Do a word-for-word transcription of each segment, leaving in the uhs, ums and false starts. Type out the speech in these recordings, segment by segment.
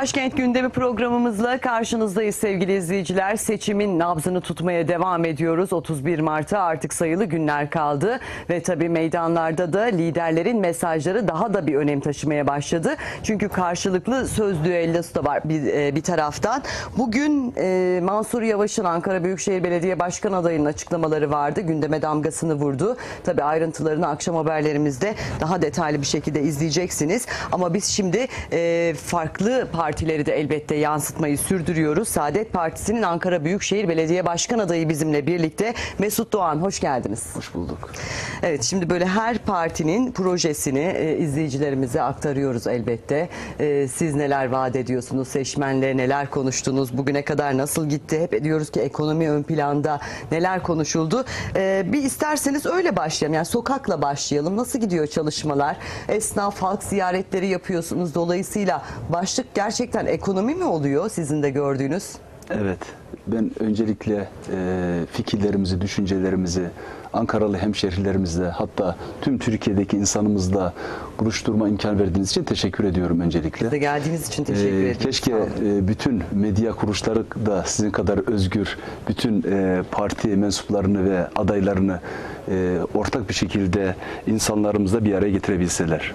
Başkent Gündemi programımızla karşınızdayız sevgili izleyiciler. Seçimin nabzını tutmaya devam ediyoruz. otuz bir Mart'a artık sayılı günler kaldı ve tabii meydanlarda da liderlerin mesajları daha da bir önem taşımaya başladı. Çünkü karşılıklı söz düellosu da var bir, bir taraftan. Bugün e, Mansur Yavaş'ın Ankara Büyükşehir Belediye Başkan adayının açıklamaları vardı. Gündeme damgasını vurdu. Tabii ayrıntılarını akşam haberlerimizde daha detaylı bir şekilde izleyeceksiniz. Ama biz şimdi e, farklı partileri de elbette yansıtmayı sürdürüyoruz. Saadet Partisi'nin Ankara Büyükşehir Belediye Başkan adayı bizimle birlikte. Mesut Doğan, hoş geldiniz. Hoş bulduk. Evet, şimdi böyle her partinin projesini e, izleyicilerimize aktarıyoruz elbette. E, siz neler vaat ediyorsunuz, seçmenle neler konuştunuz, bugüne kadar nasıl gitti? Hep diyoruz ki ekonomi ön planda, neler konuşuldu? E, bir isterseniz öyle başlayalım. Yani sokakla başlayalım. Nasıl gidiyor çalışmalar? Esnaf, halk ziyaretleri yapıyorsunuz. Dolayısıyla başlık gerçekten ekonomi mi oluyor sizin de gördüğünüz? Evet, ben öncelikle e, fikirlerimizi, düşüncelerimizi Ankaralı hemşehrilerimizle, hatta tüm Türkiye'deki insanımızla buluşturma imkan verdiğiniz için teşekkür ediyorum öncelikle. Siz de geldiğiniz için teşekkür ederim. Keşke e, bütün medya kuruluşları da sizin kadar özgür, bütün e, parti mensuplarını ve adaylarını e, ortak bir şekilde insanlarımızla bir araya getirebilseler.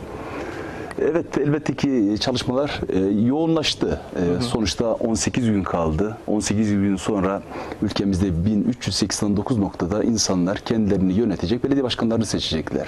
Evet, elbette ki çalışmalar e, yoğunlaştı. E, hı hı. Sonuçta on sekiz gün kaldı. on sekiz gün sonra ülkemizde bin üç yüz seksen dokuz noktada insanlar kendilerini yönetecek belediye başkanlarını seçecekler.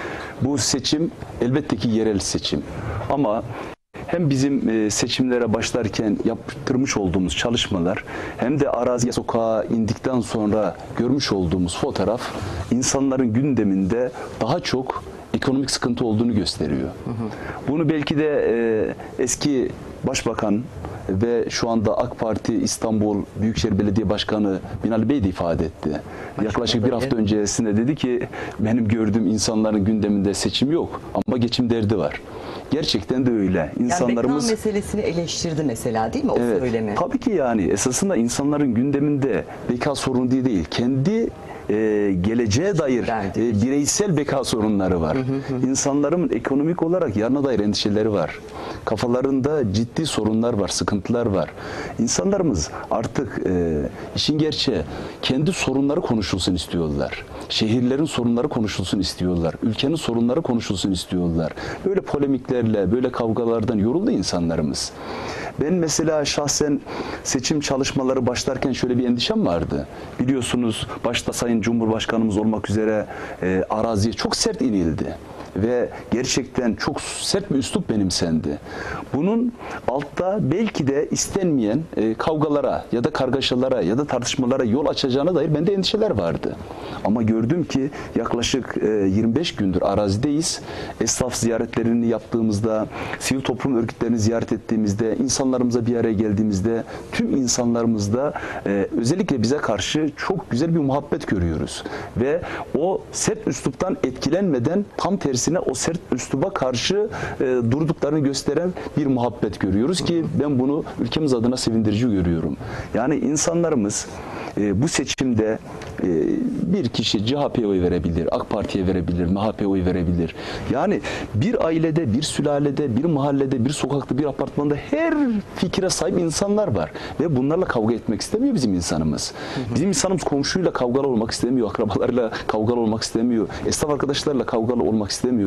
Bu seçim elbette ki yerel seçim. Ama hem bizim e, seçimlere başlarken yaptırmış olduğumuz çalışmalar, hem de araziye, sokağa indikten sonra görmüş olduğumuz fotoğraf insanların gündeminde daha çok ekonomik sıkıntı olduğunu gösteriyor. Hı hı. Bunu belki de e, eski Başbakan ve şu anda AK Parti İstanbul Büyükşehir Belediye Başkanı Binali Bey de ifade etti. Başka Yaklaşık bir hafta öncesinde dedi ki benim gördüğüm insanların gündeminde seçim yok ama geçim derdi var. Gerçekten de öyle. İnsanlarımız yani beka meselesini eleştirdi mesela, değil mi o evet, söylemi? Tabii ki yani esasında insanların gündeminde beka sorunu değil, değil. Kendi e, geleceğe dair e, bireysel beka sorunları var. Hı hı hı. İnsanların ekonomik olarak yarına dair endişeleri var. Kafalarında ciddi sorunlar var, sıkıntılar var. İnsanlarımız artık e, işin gerçeği kendi sorunları konuşulsun istiyorlar. Şehirlerin sorunları konuşulsun istiyorlar. Ülkenin sorunları konuşulsun istiyorlar. Böyle polemiklerle, böyle kavgalardan yoruldu insanlarımız. Ben mesela şahsen seçim çalışmaları başlarken şöyle bir endişem vardı. Biliyorsunuz başta Sayın Cumhurbaşkanımız olmak üzere e, araziye çok sert inildi. Ve gerçekten çok sert bir üslup benimsendi. Bunun altta belki de istenmeyen e, kavgalara ya da kargaşalara ya da tartışmalara yol açacağına dair bende endişeler vardı. Ama gördüm ki yaklaşık e, yirmi beş gündür arazideyiz. Esnaf ziyaretlerini yaptığımızda, sivil toplum örgütlerini ziyaret ettiğimizde, insanlarımıza bir araya geldiğimizde tüm insanlarımızda e, özellikle bize karşı çok güzel bir muhabbet görüyoruz. Ve o sert üsluptan etkilenmeden tam tersi o sert üsluba karşı e, durduklarını gösteren bir muhabbet görüyoruz ki ben bunu ülkemiz adına sevindirici görüyorum. Yani insanlarımız e, bu seçimde e, bir kişi C H P'ye oy verebilir, AK Parti'ye verebilir, M H P'ye oy verebilir. Yani bir ailede, bir sülalede, bir mahallede, bir sokakta, bir apartmanda her fikre sahip insanlar var. Ve bunlarla kavga etmek istemiyor bizim insanımız. Bizim insanımız komşuyla kavgalı olmak istemiyor, akrabalarıyla kavgalı olmak istemiyor, esnaf arkadaşlarla kavgalı olmak istemiyorlar.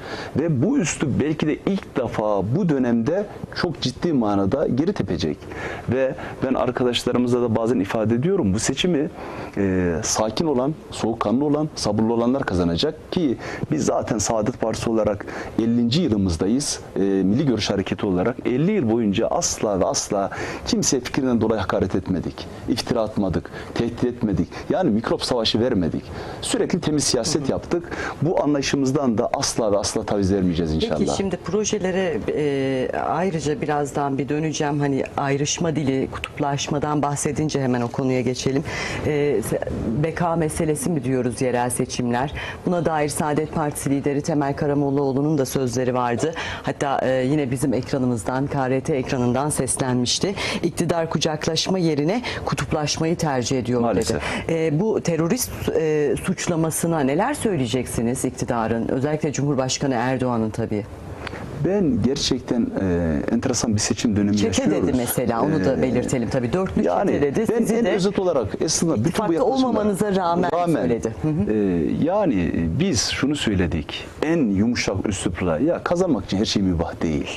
Ve bu üslup belki de ilk defa bu dönemde çok ciddi manada geri tepecek. Ve ben arkadaşlarımıza da bazen ifade ediyorum, bu seçimi e, sakin olan, soğukkanlı olan, sabırlı olanlar kazanacak ki biz zaten Saadet Partisi olarak ellinci yılımızdayız. E, Milli Görüş Hareketi olarak elli yıl boyunca asla ve asla kimseye fikrinden dolayı hakaret etmedik. İftira atmadık, tehdit etmedik. Yani mikrop savaşı vermedik. Sürekli temiz siyaset yaptık. Bu anlayışımızdan da asla ve asla taviz vermeyeceğiz inşallah. Peki şimdi projelere e, ayrıca birazdan bir döneceğim. Hani ayrışma dili, kutuplaşmadan bahsedince hemen o konuya geçelim. E, beka meselesi mi diyoruz yerel seçimler? Buna dair Saadet Partisi lideri Temel Karamollaoğlu'nun da sözleri vardı. Hatta e, yine bizim ekranımızdan, K R T ekranından seslenmişti. İktidar kucaklaşma yerine kutuplaşmayı tercih ediyor maalesef dedi. E, bu terörist e, suçlamasına neler söyleyeceksiniz iktidarın? Özellikle Cumhurbaşkanı Erdoğan'ın tabii. Ben gerçekten e, enteresan bir seçim dönemi Çete yaşıyoruz. dedi mesela, onu da Ee, belirtelim tabii. Dörtlü yani çete dedi. Ben Sizi en de özet olarak aslında bütün bu ittifakta yaklaşımlar- olmamanıza rağmen söyledi. Hı hı. e, yani biz şunu söyledik. En yumuşak üslupla, ya kazanmak için her şey mübah değil.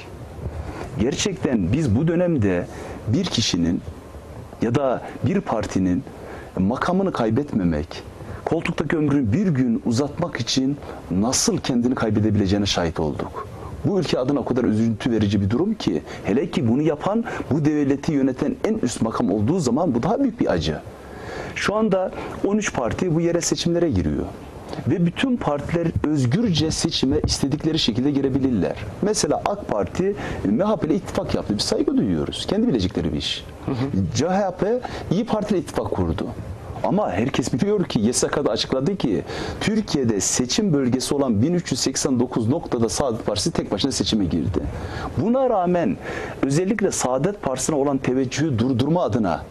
Gerçekten biz bu dönemde bir kişinin ya da bir partinin makamını kaybetmemek, koltuktaki ömrünü bir gün uzatmak için nasıl kendini kaybedebileceğine şahit olduk. Bu ülke adına o kadar üzüntü verici bir durum ki, hele ki bunu yapan, bu devleti yöneten en üst makam olduğu zaman bu daha büyük bir acı. Şu anda on üç parti bu yerel seçimlere giriyor. Ve bütün partiler özgürce seçime istedikleri şekilde girebilirler. Mesela AK Parti M H P ile ittifak yaptı. Biz saygı duyuyoruz. Kendi bilecekleri bir iş. Hı hı. C H P İYİ Parti ile ittifak kurdu. Ama herkes biliyor ki, Y S K'da açıkladı ki Türkiye'de seçim bölgesi olan bin üç yüz seksen dokuz noktada Saadet Partisi tek başına seçime girdi. Buna rağmen özellikle Saadet Partisi'ne olan teveccühü durdurma adına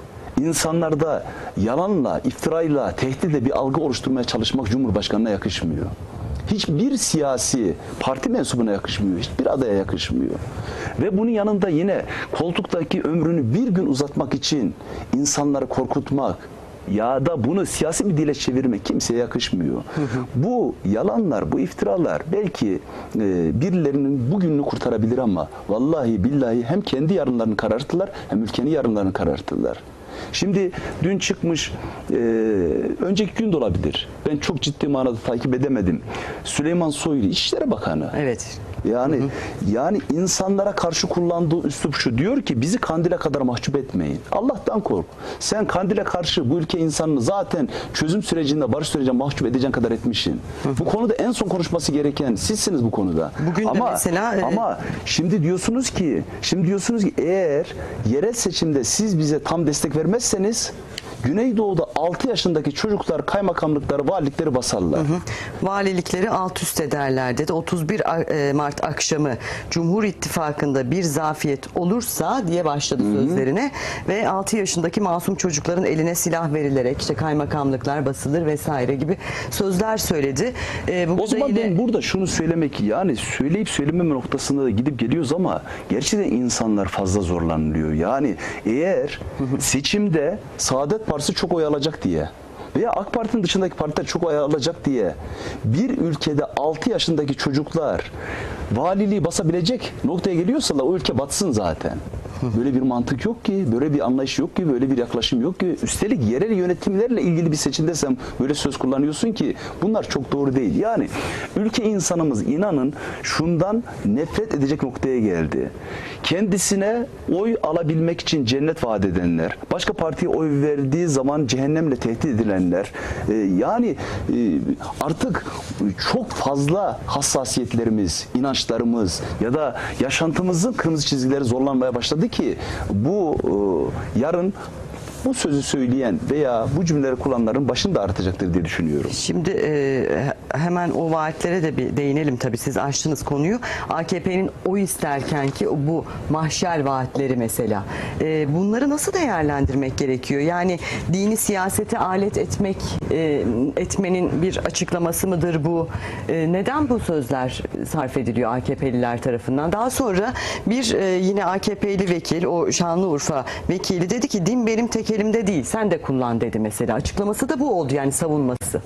İnsanlarda yalanla, iftirayla, tehditle bir algı oluşturmaya çalışmak Cumhurbaşkanı'na yakışmıyor. Hiçbir siyasi parti mensubuna yakışmıyor, hiçbir adaya yakışmıyor. Ve bunun yanında yine koltuktaki ömrünü bir gün uzatmak için insanları korkutmak ya da bunu siyasi bir dile çevirmek kimseye yakışmıyor. Hı hı. Bu yalanlar, bu iftiralar belki e, birilerinin bugününü kurtarabilir ama vallahi billahi hem kendi yarınlarını kararttılar hem ülkenin yarınlarını kararttılar. Şimdi dün çıkmış, e, önceki gün de olabilir. Ben çok ciddi manada takip edemedim. Süleyman Soylu İçişleri Bakanı. Evet. Yani hı hı. yani insanlara karşı kullandığı üslup şu, diyor ki bizi Kandil'e kadar mahcup etmeyin. Allah'tan kork. Sen Kandil'e karşı bu ülke insanını zaten çözüm sürecinde, barış sürecinde mahcup edeceğin kadar etmişsin. Hı hı. Bu konuda en son konuşması gereken sizsiniz bu konuda. Bugün ama, de mesela ama şimdi diyorsunuz ki, şimdi diyorsunuz ki eğer yerel seçimde siz bize tam destek vermezseniz Güneydoğu'da altı yaşındaki çocuklar kaymakamlıkları, valilikleri basarlar. Hı hı. Valilikleri alt üst ederler dedi. otuz bir Mart akşamı Cumhur İttifakı'nda bir zafiyet olursa diye başladı hı hı. sözlerine ve altı yaşındaki masum çocukların eline silah verilerek işte kaymakamlıklar basılır vesaire gibi sözler söyledi. Ee, o zaman yine... ben burada şunu söylemek, yani söyleyip söylememe noktasında da gidip geliyoruz ama gerçekten insanlar fazla zorlanılıyor. Yani eğer hı hı. seçimde Saadet Partisi çok oy alacak diye veya AK Parti'nin dışındaki partiler çok oy alacak diye bir ülkede altı yaşındaki çocuklar valiliği basabilecek noktaya geliyorsa da o ülke batsın zaten. Böyle bir mantık yok ki, böyle bir anlayış yok ki, böyle bir yaklaşım yok ki. Üstelik yerel yönetimlerle ilgili bir seçimdesem böyle söz kullanıyorsun ki bunlar çok doğru değil. Yani ülke insanımız inanın şundan nefret edecek noktaya geldi. Kendisine oy alabilmek için cennet vaat edenler, başka partiye oy verdiği zaman cehennemle tehdit edilenler, e, yani e, artık çok fazla hassasiyetlerimiz, inançlarımız ya da yaşantımızın kırmızı çizgileri zorlanmaya başladı ki bu e, yarın bu sözü söyleyen veya bu cümleleri kullananların başını da artacaktır diye düşünüyorum. Şimdi e, hemen o vaatlere de bir değinelim tabii. Siz açtınız konuyu. A K P'nin oy isterken ki bu mahşer vaatleri mesela. E, bunları nasıl değerlendirmek gerekiyor? Yani dini siyasete alet etmek e, etmenin bir açıklaması mıdır bu? E, neden bu sözler sarf ediliyor A K P'liler tarafından? Daha sonra bir e, yine A K P'li vekil, o Şanlıurfa vekili dedi ki din benim tek elimde değil, sen de kullan dedi mesela. Açıklaması da bu oldu, yani savunması.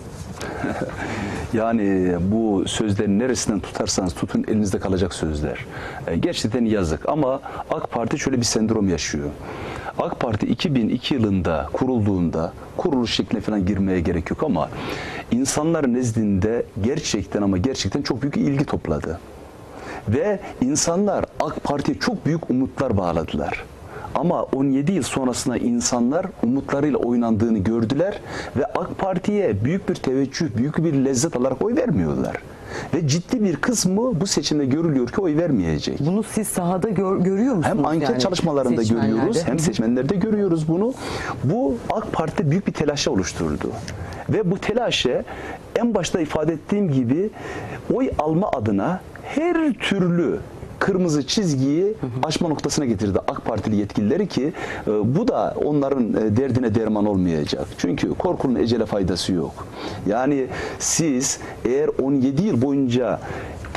Yani bu sözlerin neresinden tutarsanız tutun elinizde kalacak sözler. Gerçekten yazık ama AK Parti şöyle bir sendrom yaşıyor. AK Parti iki bin iki yılında kurulduğunda, kuruluş şekline falan girmeye gerek yok ama insanların nezdinde gerçekten ama gerçekten çok büyük ilgi topladı. Ve insanlar AK Parti'ye çok büyük umutlar bağladılar. Ama on yedi yıl sonrasında insanlar umutlarıyla oynandığını gördüler ve AK Parti'ye büyük bir teveccüh, büyük bir lezzet alarak oy vermiyorlar. Ve ciddi bir kısmı bu seçimde görülüyor ki oy vermeyecek. Bunu siz sahada gör, görüyor musunuz? Hem anket yani çalışmalarında görüyoruz, hem seçmenlerde görüyoruz bunu. Bu AK Parti'de büyük bir telaşa oluşturdu. Ve bu telaşa en başta ifade ettiğim gibi oy alma adına her türlü kırmızı çizgiyi aşma noktasına getirdi AK Partili yetkilileri ki e, bu da onların e, derdine derman olmayacak. Çünkü korkunun ecele faydası yok. Yani siz eğer on yedi yıl boyunca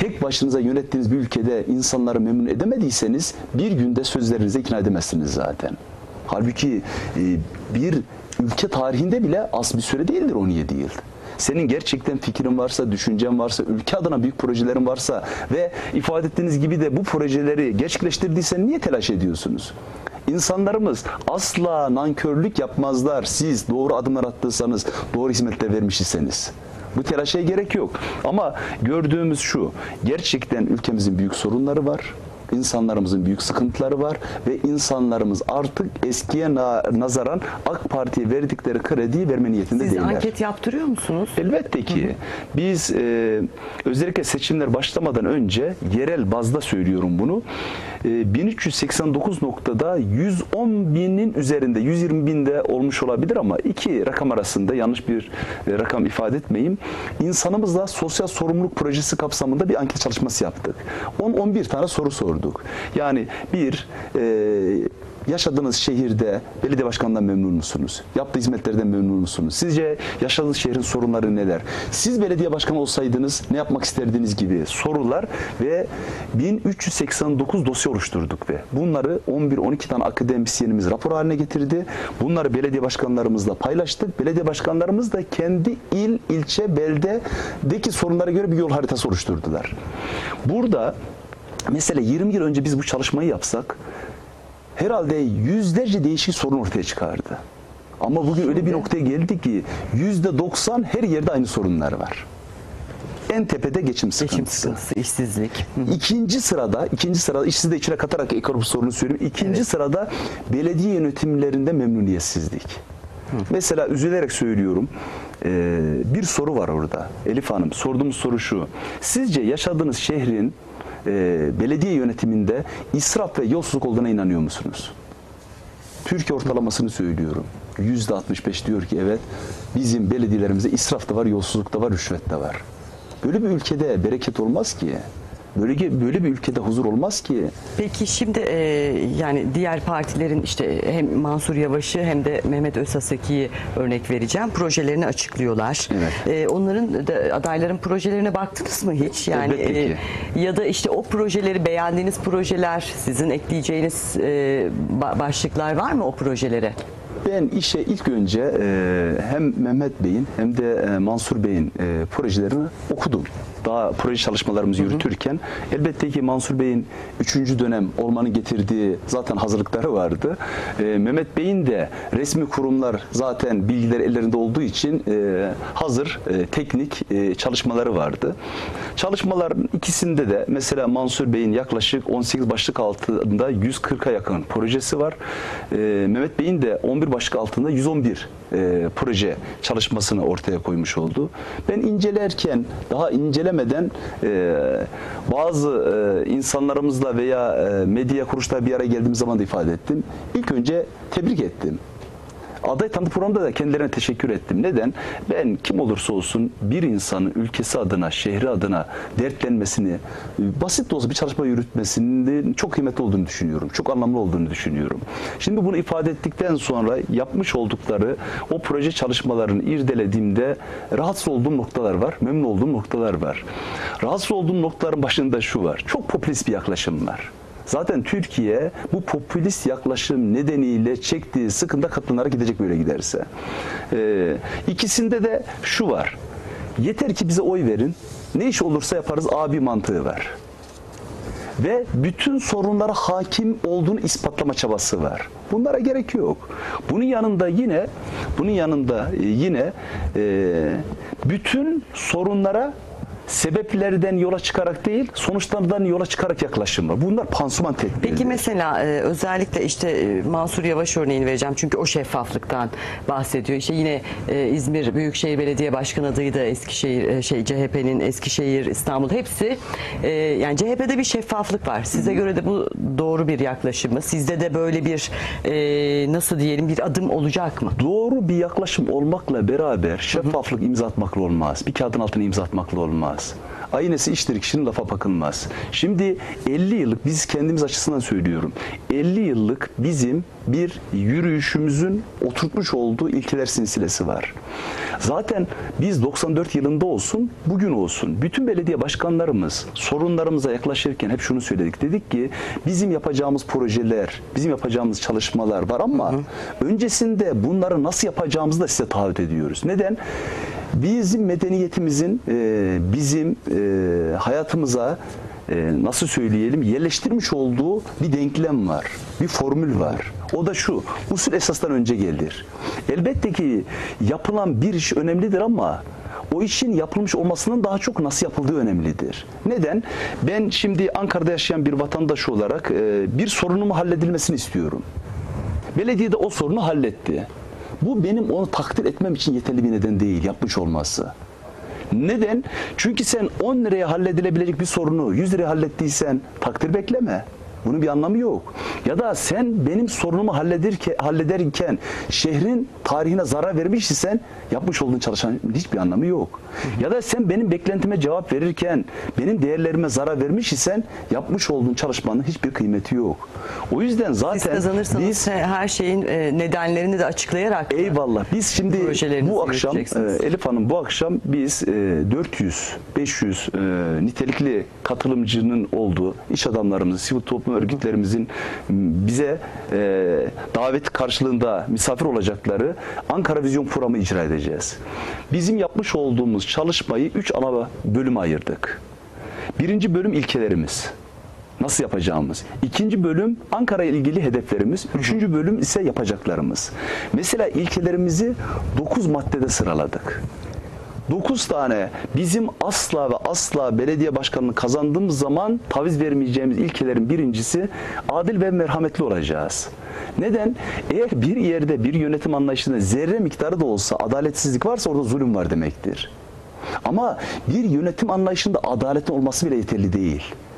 tek başınıza yönettiğiniz bir ülkede insanları memnun edemediyseniz bir günde sözlerinize ikna edemezsiniz zaten. Halbuki e, bir ülke tarihinde bile az bir süre değildir on yedi yıl. Senin gerçekten fikrin varsa, düşüncen varsa, ülke adına büyük projelerin varsa ve ifade ettiğiniz gibi de bu projeleri gerçekleştirdiysen niye telaş ediyorsunuz? İnsanlarımız asla nankörlük yapmazlar. Siz doğru adımlar attıysanız, doğru hizmetler vermiş iseniz. Bu telaşa gerek yok. Ama gördüğümüz şu, gerçekten ülkemizin büyük sorunları var. İnsanlarımızın büyük sıkıntıları var ve insanlarımız artık eskiye na nazaran AK Parti'ye verdikleri krediyi verme niyetinde Siz değiller. Siz anket yaptırıyor musunuz? Elbette ki. Hı hı. Biz e, özellikle seçimler başlamadan önce yerel bazda söylüyorum bunu. E, bin üç yüz seksen dokuz noktada yüz on binin üzerinde, yüz yirmi binde olmuş olabilir ama iki rakam arasında yanlış bir e, rakam ifade etmeyeyim. İnsanımızla sosyal sorumluluk projesi kapsamında bir anket çalışması yaptık. on on bir tane soru sorduk. Yani bir, e, yaşadığınız şehirde belediye başkanından memnun musunuz? Yaptığı hizmetlerden memnun musunuz? Sizce yaşadığınız şehrin sorunları neler? Siz belediye başkanı olsaydınız ne yapmak isterdiniz gibi sorular ve bin üç yüz seksen dokuz dosya oluşturduk ve bunları on bir on iki tane akademisyenimiz rapor haline getirdi. Bunları belediye başkanlarımızla paylaştık. Belediye başkanlarımız da kendi il, ilçe, beldedeki sorunlara göre bir yol haritası oluşturdular. Burada mesela yirmi yıl önce biz bu çalışmayı yapsak herhalde yüzlerce değişik sorun ortaya çıkardı. Ama bugün öyle bir noktaya geldi ki yüzde doksan her yerde aynı sorunlar var. En tepede geçim sıkıntısı. Geçim sıkıntısı, işsizlik. İkinci sırada, ikinci sırada işsiz de içine katarak ekonomik sorunu söyleyeyim. İkinci evet. sırada belediye yönetimlerinde memnuniyetsizlik. Hı. Mesela üzülerek söylüyorum. Ee, bir soru var orada. Elif Hanım, sorduğumuz soru şu. Sizce yaşadığınız şehrin E, belediye yönetiminde israf ve yolsuzluk olduğuna inanıyor musunuz? Türkiye ortalamasını söylüyorum. yüzde altmış beş diyor ki evet, bizim belediyelerimizde israf da var, yolsuzluk da var, rüşvet de var. Böyle bir ülkede bereket olmaz ki. Böyle, böyle bir ülkede huzur olmaz ki. Peki şimdi e, yani diğer partilerin işte hem Mansur Yavaş'ı hem de Mehmet Özhaseki'yi örnek vereceğim. Projelerini açıklıyorlar. Evet. E, onların da, adayların projelerine baktınız mı hiç? Yani e, ya da işte o projeleri, beğendiğiniz projeler, sizin ekleyeceğiniz e, başlıklar var mı o projelere? Ben işe ilk önce e, hem Mehmet Bey'in hem de e, Mansur Bey'in e, projelerini okudum. Daha proje çalışmalarımızı hı hı. yürütürken elbette ki Mansur Bey'in üçüncü dönem olmanın getirdiği zaten hazırlıkları vardı. E, Mehmet Bey'in de resmi kurumlar zaten bilgiler ellerinde olduğu için e, hazır e, teknik e, çalışmaları vardı. Çalışmaların ikisinde de mesela Mansur Bey'in yaklaşık on sekiz başlık altında yüz kırka yakın projesi var. E, Mehmet Bey'in de on bir başlık altında yüz on bir e, proje çalışmasını ortaya koymuş oldu. Ben incelerken daha incelemeden e, bazı e, insanlarımızla veya e, medya kuruluşları bir araya geldiğimiz zaman da ifade ettim. İlk önce tebrik ettim. Aday tanıtım programında da kendilerine teşekkür ettim. Neden? Ben kim olursa olsun bir insanın ülkesi adına, şehri adına dertlenmesini, basit de olsa bir çalışma yürütmesinin çok kıymetli olduğunu düşünüyorum. Çok anlamlı olduğunu düşünüyorum. Şimdi bunu ifade ettikten sonra yapmış oldukları o proje çalışmalarını irdelediğimde rahatsız olduğum noktalar var, memnun olduğum noktalar var. Rahatsız olduğum noktaların başında şu var. Çok popülist bir yaklaşım var. Zaten Türkiye bu popülist yaklaşım nedeniyle çektiği sıkıntı katlanlara gidecek böyle giderse. Ee, ikisinde de şu var. Yeter ki bize oy verin. Ne iş olursa yaparız abi mantığı var. Ve bütün sorunlara hakim olduğunu ispatlama çabası var. Bunlara gerek yok. Bunun yanında yine bunun yanında yine e, bütün sorunlara sebeplerden yola çıkarak değil, sonuçlardan yola çıkarak yaklaşım var. Bunlar pansuman tedbirleri. Peki mesela e, özellikle işte e, Mansur Yavaş örneğini vereceğim. Çünkü o şeffaflıktan bahsediyor. İşte yine e, İzmir Büyükşehir Belediye Başkanı adayı da Eskişehir, e, şey C H P'nin Eskişehir, İstanbul hepsi e, yani C H P'de bir şeffaflık var. Size Hı. göre de bu doğru bir yaklaşım mı? Sizde de böyle bir e, nasıl diyelim bir adım olacak mı? Doğru bir yaklaşım olmakla beraber şeffaflık Hı. imza atmakla olmaz. Bir kağıdın altına imza atmakla olmaz. Aynesi iştir kişinin lafa bakılmaz. Şimdi elli yıllık, biz kendimiz açısından söylüyorum. elli yıllık bizim bir yürüyüşümüzün oturtmuş olduğu ilkeler silsilesi var. Zaten biz doksan dört yılında olsun, bugün olsun, bütün belediye başkanlarımız sorunlarımıza yaklaşırken hep şunu söyledik. Dedik ki bizim yapacağımız projeler, bizim yapacağımız çalışmalar var ama hı hı. öncesinde bunları nasıl yapacağımızı da size taahhüt ediyoruz. Neden? Bizim medeniyetimizin e, bizim e, hayatımıza e, nasıl söyleyelim yerleştirmiş olduğu bir denklem var, bir formül var. O da şu: usul esasdan önce gelir. Elbette ki yapılan bir iş önemlidir ama o işin yapılmış olmasının daha çok nasıl yapıldığı önemlidir. Neden? Ben şimdi Ankara'da yaşayan bir vatandaş olarak e, bir sorunumu halledilmesini istiyorum. Belediye de o sorunu halletti. Bu benim onu takdir etmem için yeterli bir neden değil, yapmış olması. Neden? Çünkü sen on liraya halledilebilecek bir sorunu yüz liraya hallettiysen takdir bekleme. Bunun bir anlamı yok. Ya da sen benim sorunumu hallederken, hallederken şehrin tarihine zarar vermiş isen yapmış olduğun çalışmanın hiçbir anlamı yok. Ya da sen benim beklentime cevap verirken benim değerlerime zarar vermiş isen yapmış olduğun çalışmanın hiçbir kıymeti yok. O yüzden zaten siz kazanırsanız biz her şeyin nedenlerini de açıklayarak eyvallah. Biz şimdi bu akşam Elif Hanım bu akşam biz dört yüz beş yüz nitelikli katılımcının olduğu iş adamlarımız, sivil toplum örgütlerimizin bize e, davet karşılığında misafir olacakları Ankara Vizyon Programı icra edeceğiz. Bizim yapmış olduğumuz çalışmayı üç ana bölüme ayırdık. Birinci bölüm ilkelerimiz. Nasıl yapacağımız. İkinci bölüm Ankara ile ilgili hedeflerimiz. Üçüncü bölüm ise yapacaklarımız. Mesela ilkelerimizi dokuz maddede sıraladık. dokuz tane bizim asla ve asla belediye başkanını kazandığımız zaman taviz vermeyeceğimiz ilkelerin birincisi adil ve merhametli olacağız. Neden? Eğer bir yerde bir yönetim anlayışında zerre miktarı da olsa adaletsizlik varsa orada zulüm var demektir. Ama bir yönetim anlayışında adaletin olması bile yeterli değil.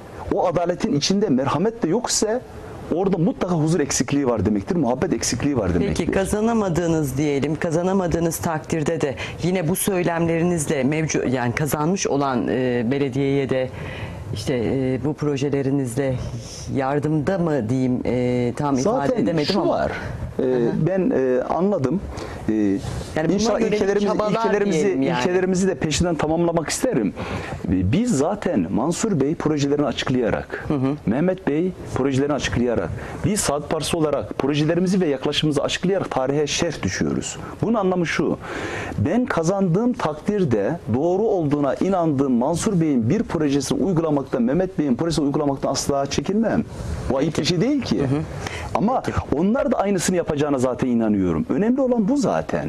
O adaletin içinde merhamet de yoksa orada mutlaka huzur eksikliği var demektir, muhabbet eksikliği var demektir. Peki kazanamadığınız diyelim, kazanamadığınız takdirde de yine bu söylemlerinizle mevcut, yani kazanmış olan e, belediyeye de işte e, bu projelerinizle yardımda mı diyeyim, e, tam ifade Zaten edemedim şu ama. var. Ee, ben e, anladım. Ee, Yani İnşallah ilkelerimizi, ilkelerimizi, yani. ilkelerimizi de peşinden tamamlamak isterim. Biz zaten Mansur Bey projelerini açıklayarak, hı hı. Mehmet Bey projelerini açıklayarak, biz Saat Partisi olarak projelerimizi ve yaklaşımımızı açıklayarak tarihe şerh düşüyoruz. Bunun anlamı şu: ben kazandığım takdirde doğru olduğuna inandığım Mansur Bey'in bir projesini uygulamaktan, Mehmet Bey'in projesini uygulamaktan asla çekinmem. Bu ayıp bir şey değil ki. Hı hı. Ama Peki. onlar da aynısını yapacağına zaten inanıyorum. Önemli olan bu zaten.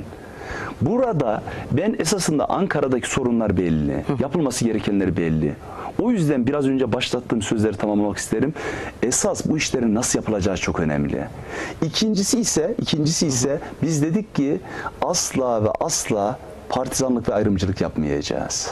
Burada ben esasında Ankara'daki sorunlar belli. Hı. Yapılması gerekenler belli. O yüzden biraz önce başlattığım sözleri tamamlamak isterim. Esas bu işlerin nasıl yapılacağı çok önemli. İkincisi ise, ikincisi ise biz dedik ki asla ve asla partizanlık ve ayrımcılık yapmayacağız.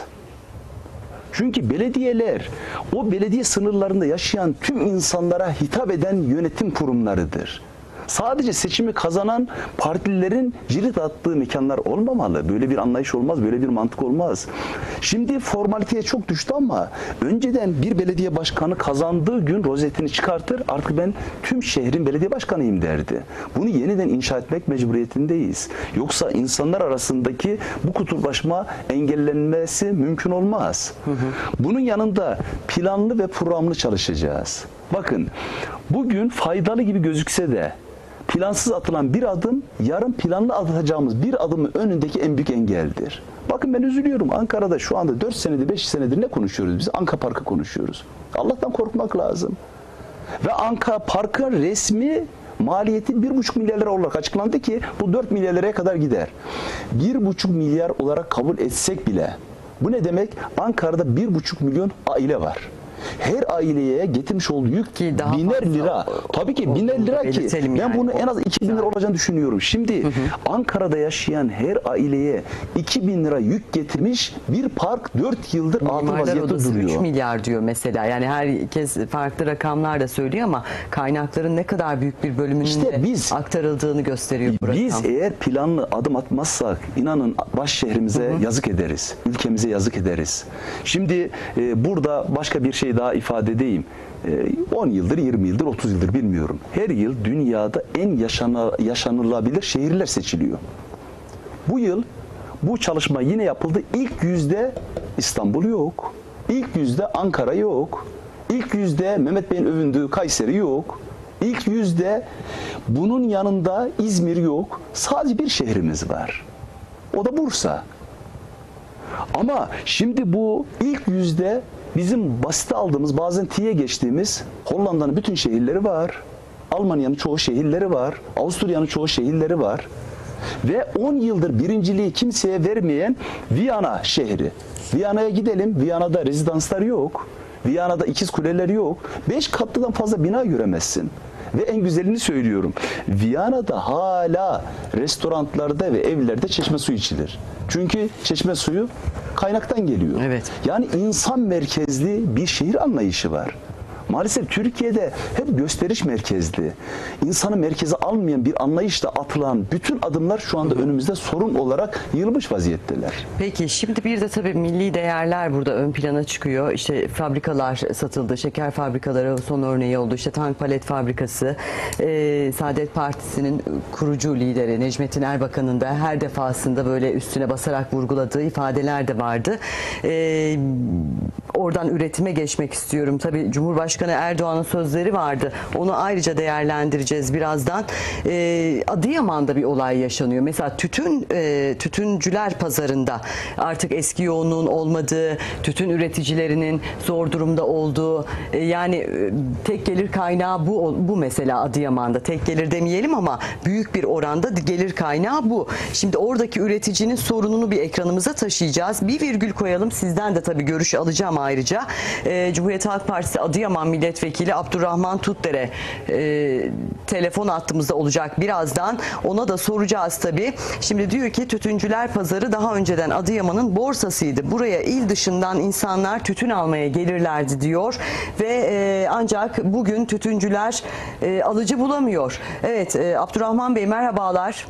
Çünkü belediyeler o belediye sınırlarında yaşayan tüm insanlara hitap eden yönetim kurumlarıdır. Sadece seçimi kazanan partililerin cirit attığı mekanlar olmamalı. Böyle bir anlayış olmaz, böyle bir mantık olmaz. Şimdi formaliteye çok düştü ama önceden bir belediye başkanı kazandığı gün rozetini çıkartır, artık ben tüm şehrin belediye başkanıyım derdi. Bunu yeniden inşa etmek mecburiyetindeyiz. Yoksa insanlar arasındaki bu kutuplaşma engellenmesi mümkün olmaz. Hı hı. Bunun yanında planlı ve programlı çalışacağız. Bakın, bugün faydalı gibi gözükse de plansız atılan bir adım, yarın planlı atacağımız bir adımın önündeki en büyük engeldir. Bakın ben üzülüyorum. Ankara'da şu anda dört senedir, beş senedir ne konuşuyoruz biz? Anka Parkı konuşuyoruz. Allah'tan korkmak lazım. Ve Anka Park'ın resmi maliyeti bir buçuk milyar lira olarak açıklandı ki bu dört milyar liraya kadar gider. Bir buçuk milyar olarak kabul etsek bile bu ne demek? Ankara'da bir buçuk milyon aile var. her aileye getirmiş olduğu yük Ki daha biner fazla lira. Tabii ki biner lira ki belirtelim ben yani. bunu en az iki bin lira olacağını düşünüyorum. Şimdi hı hı. Ankara'da yaşayan her aileye iki bin lira yük getirmiş bir park dört yıldır atıl Mimarlar vaziyette Odası duruyor. üç milyar diyor mesela. Yani herkes farklı rakamlar da söylüyor ama kaynakların ne kadar büyük bir bölümünün İşte de biz- aktarıldığını gösteriyor bu Biz rakam. eğer planlı adım atmazsak inanın baş şehrimize Hı hı. yazık ederiz. Ülkemize yazık ederiz. Şimdi e, burada başka bir şey daha ifade edeyim. E, on yıldır, yirmi yıldır, otuz yıldır bilmiyorum. Her yıl dünyada en yaşana, yaşanılabilir şehirler seçiliyor. Bu yıl bu çalışma yine yapıldı. İlk yüzde İstanbul yok. İlk yüzde Ankara yok. İlk yüzde Mehmet Bey'in övündüğü Kayseri yok. İlk yüzde bunun yanında İzmir yok. Sadece bir şehrimiz var. O da Bursa. Ama şimdi bu ilk yüzde bizim basite aldığımız, bazen T'ye geçtiğimiz Hollanda'nın bütün şehirleri var. Almanya'nın çoğu şehirleri var. Avusturya'nın çoğu şehirleri var. Ve on yıldır birinciliği kimseye vermeyen Viyana şehri. Viyana'ya gidelim. Viyana'da rezidanslar yok. Viyana'da ikiz kuleler yok. Beş katlıdan fazla bina göremezsin. Ve en güzelini söylüyorum. Viyana'da hala restoranlarda ve evlerde çeşme suyu içilir. Çünkü çeşme suyu kaynaktan geliyor. Evet. Yani insan merkezli bir şehir anlayışı var. Maalesef Türkiye'de hep gösteriş merkezli, insanı merkeze almayan bir anlayışla atılan bütün adımlar şu anda önümüzde sorun olarak yığılmış vaziyetteler. Peki şimdi bir de tabii milli değerler burada ön plana çıkıyor. İşte fabrikalar satıldı. Şeker fabrikaları son örneği oldu. İşte tank palet fabrikası. Ee, Saadet Partisi'nin kurucu lideri Necmettin Erbakan'ın da her defasında böyle üstüne basarak vurguladığı ifadeler de vardı. Ee, oradan üretime geçmek istiyorum. Tabii Cumhurbaşkanı Erdoğan'ın sözleri vardı. Onu ayrıca değerlendireceğiz birazdan. Ee, Adıyaman'da bir olay yaşanıyor. Mesela tütün e, tütüncüler pazarında artık eski yoğunluğun olmadığı, tütün üreticilerinin zor durumda olduğu, e, yani e, tek gelir kaynağı bu bu mesela Adıyaman'da. Tek gelir demeyelim ama büyük bir oranda gelir kaynağı bu. Şimdi oradaki üreticinin sorununu bir ekranımıza taşıyacağız. Bir virgül koyalım. Sizden de tabii görüş alacağım ayrıca. E, Cumhuriyet Halk Partisi Adıyaman Milletvekili Abdurrahman Tutdere e, telefon hattımızda olacak birazdan. Ona da soracağız tabii. Şimdi diyor ki tütüncüler pazarı daha önceden Adıyaman'ın borsasıydı. Buraya il dışından insanlar tütün almaya gelirlerdi diyor ve e, ancak bugün tütüncüler e, alıcı bulamıyor. Evet e, Abdurrahman Bey merhabalar.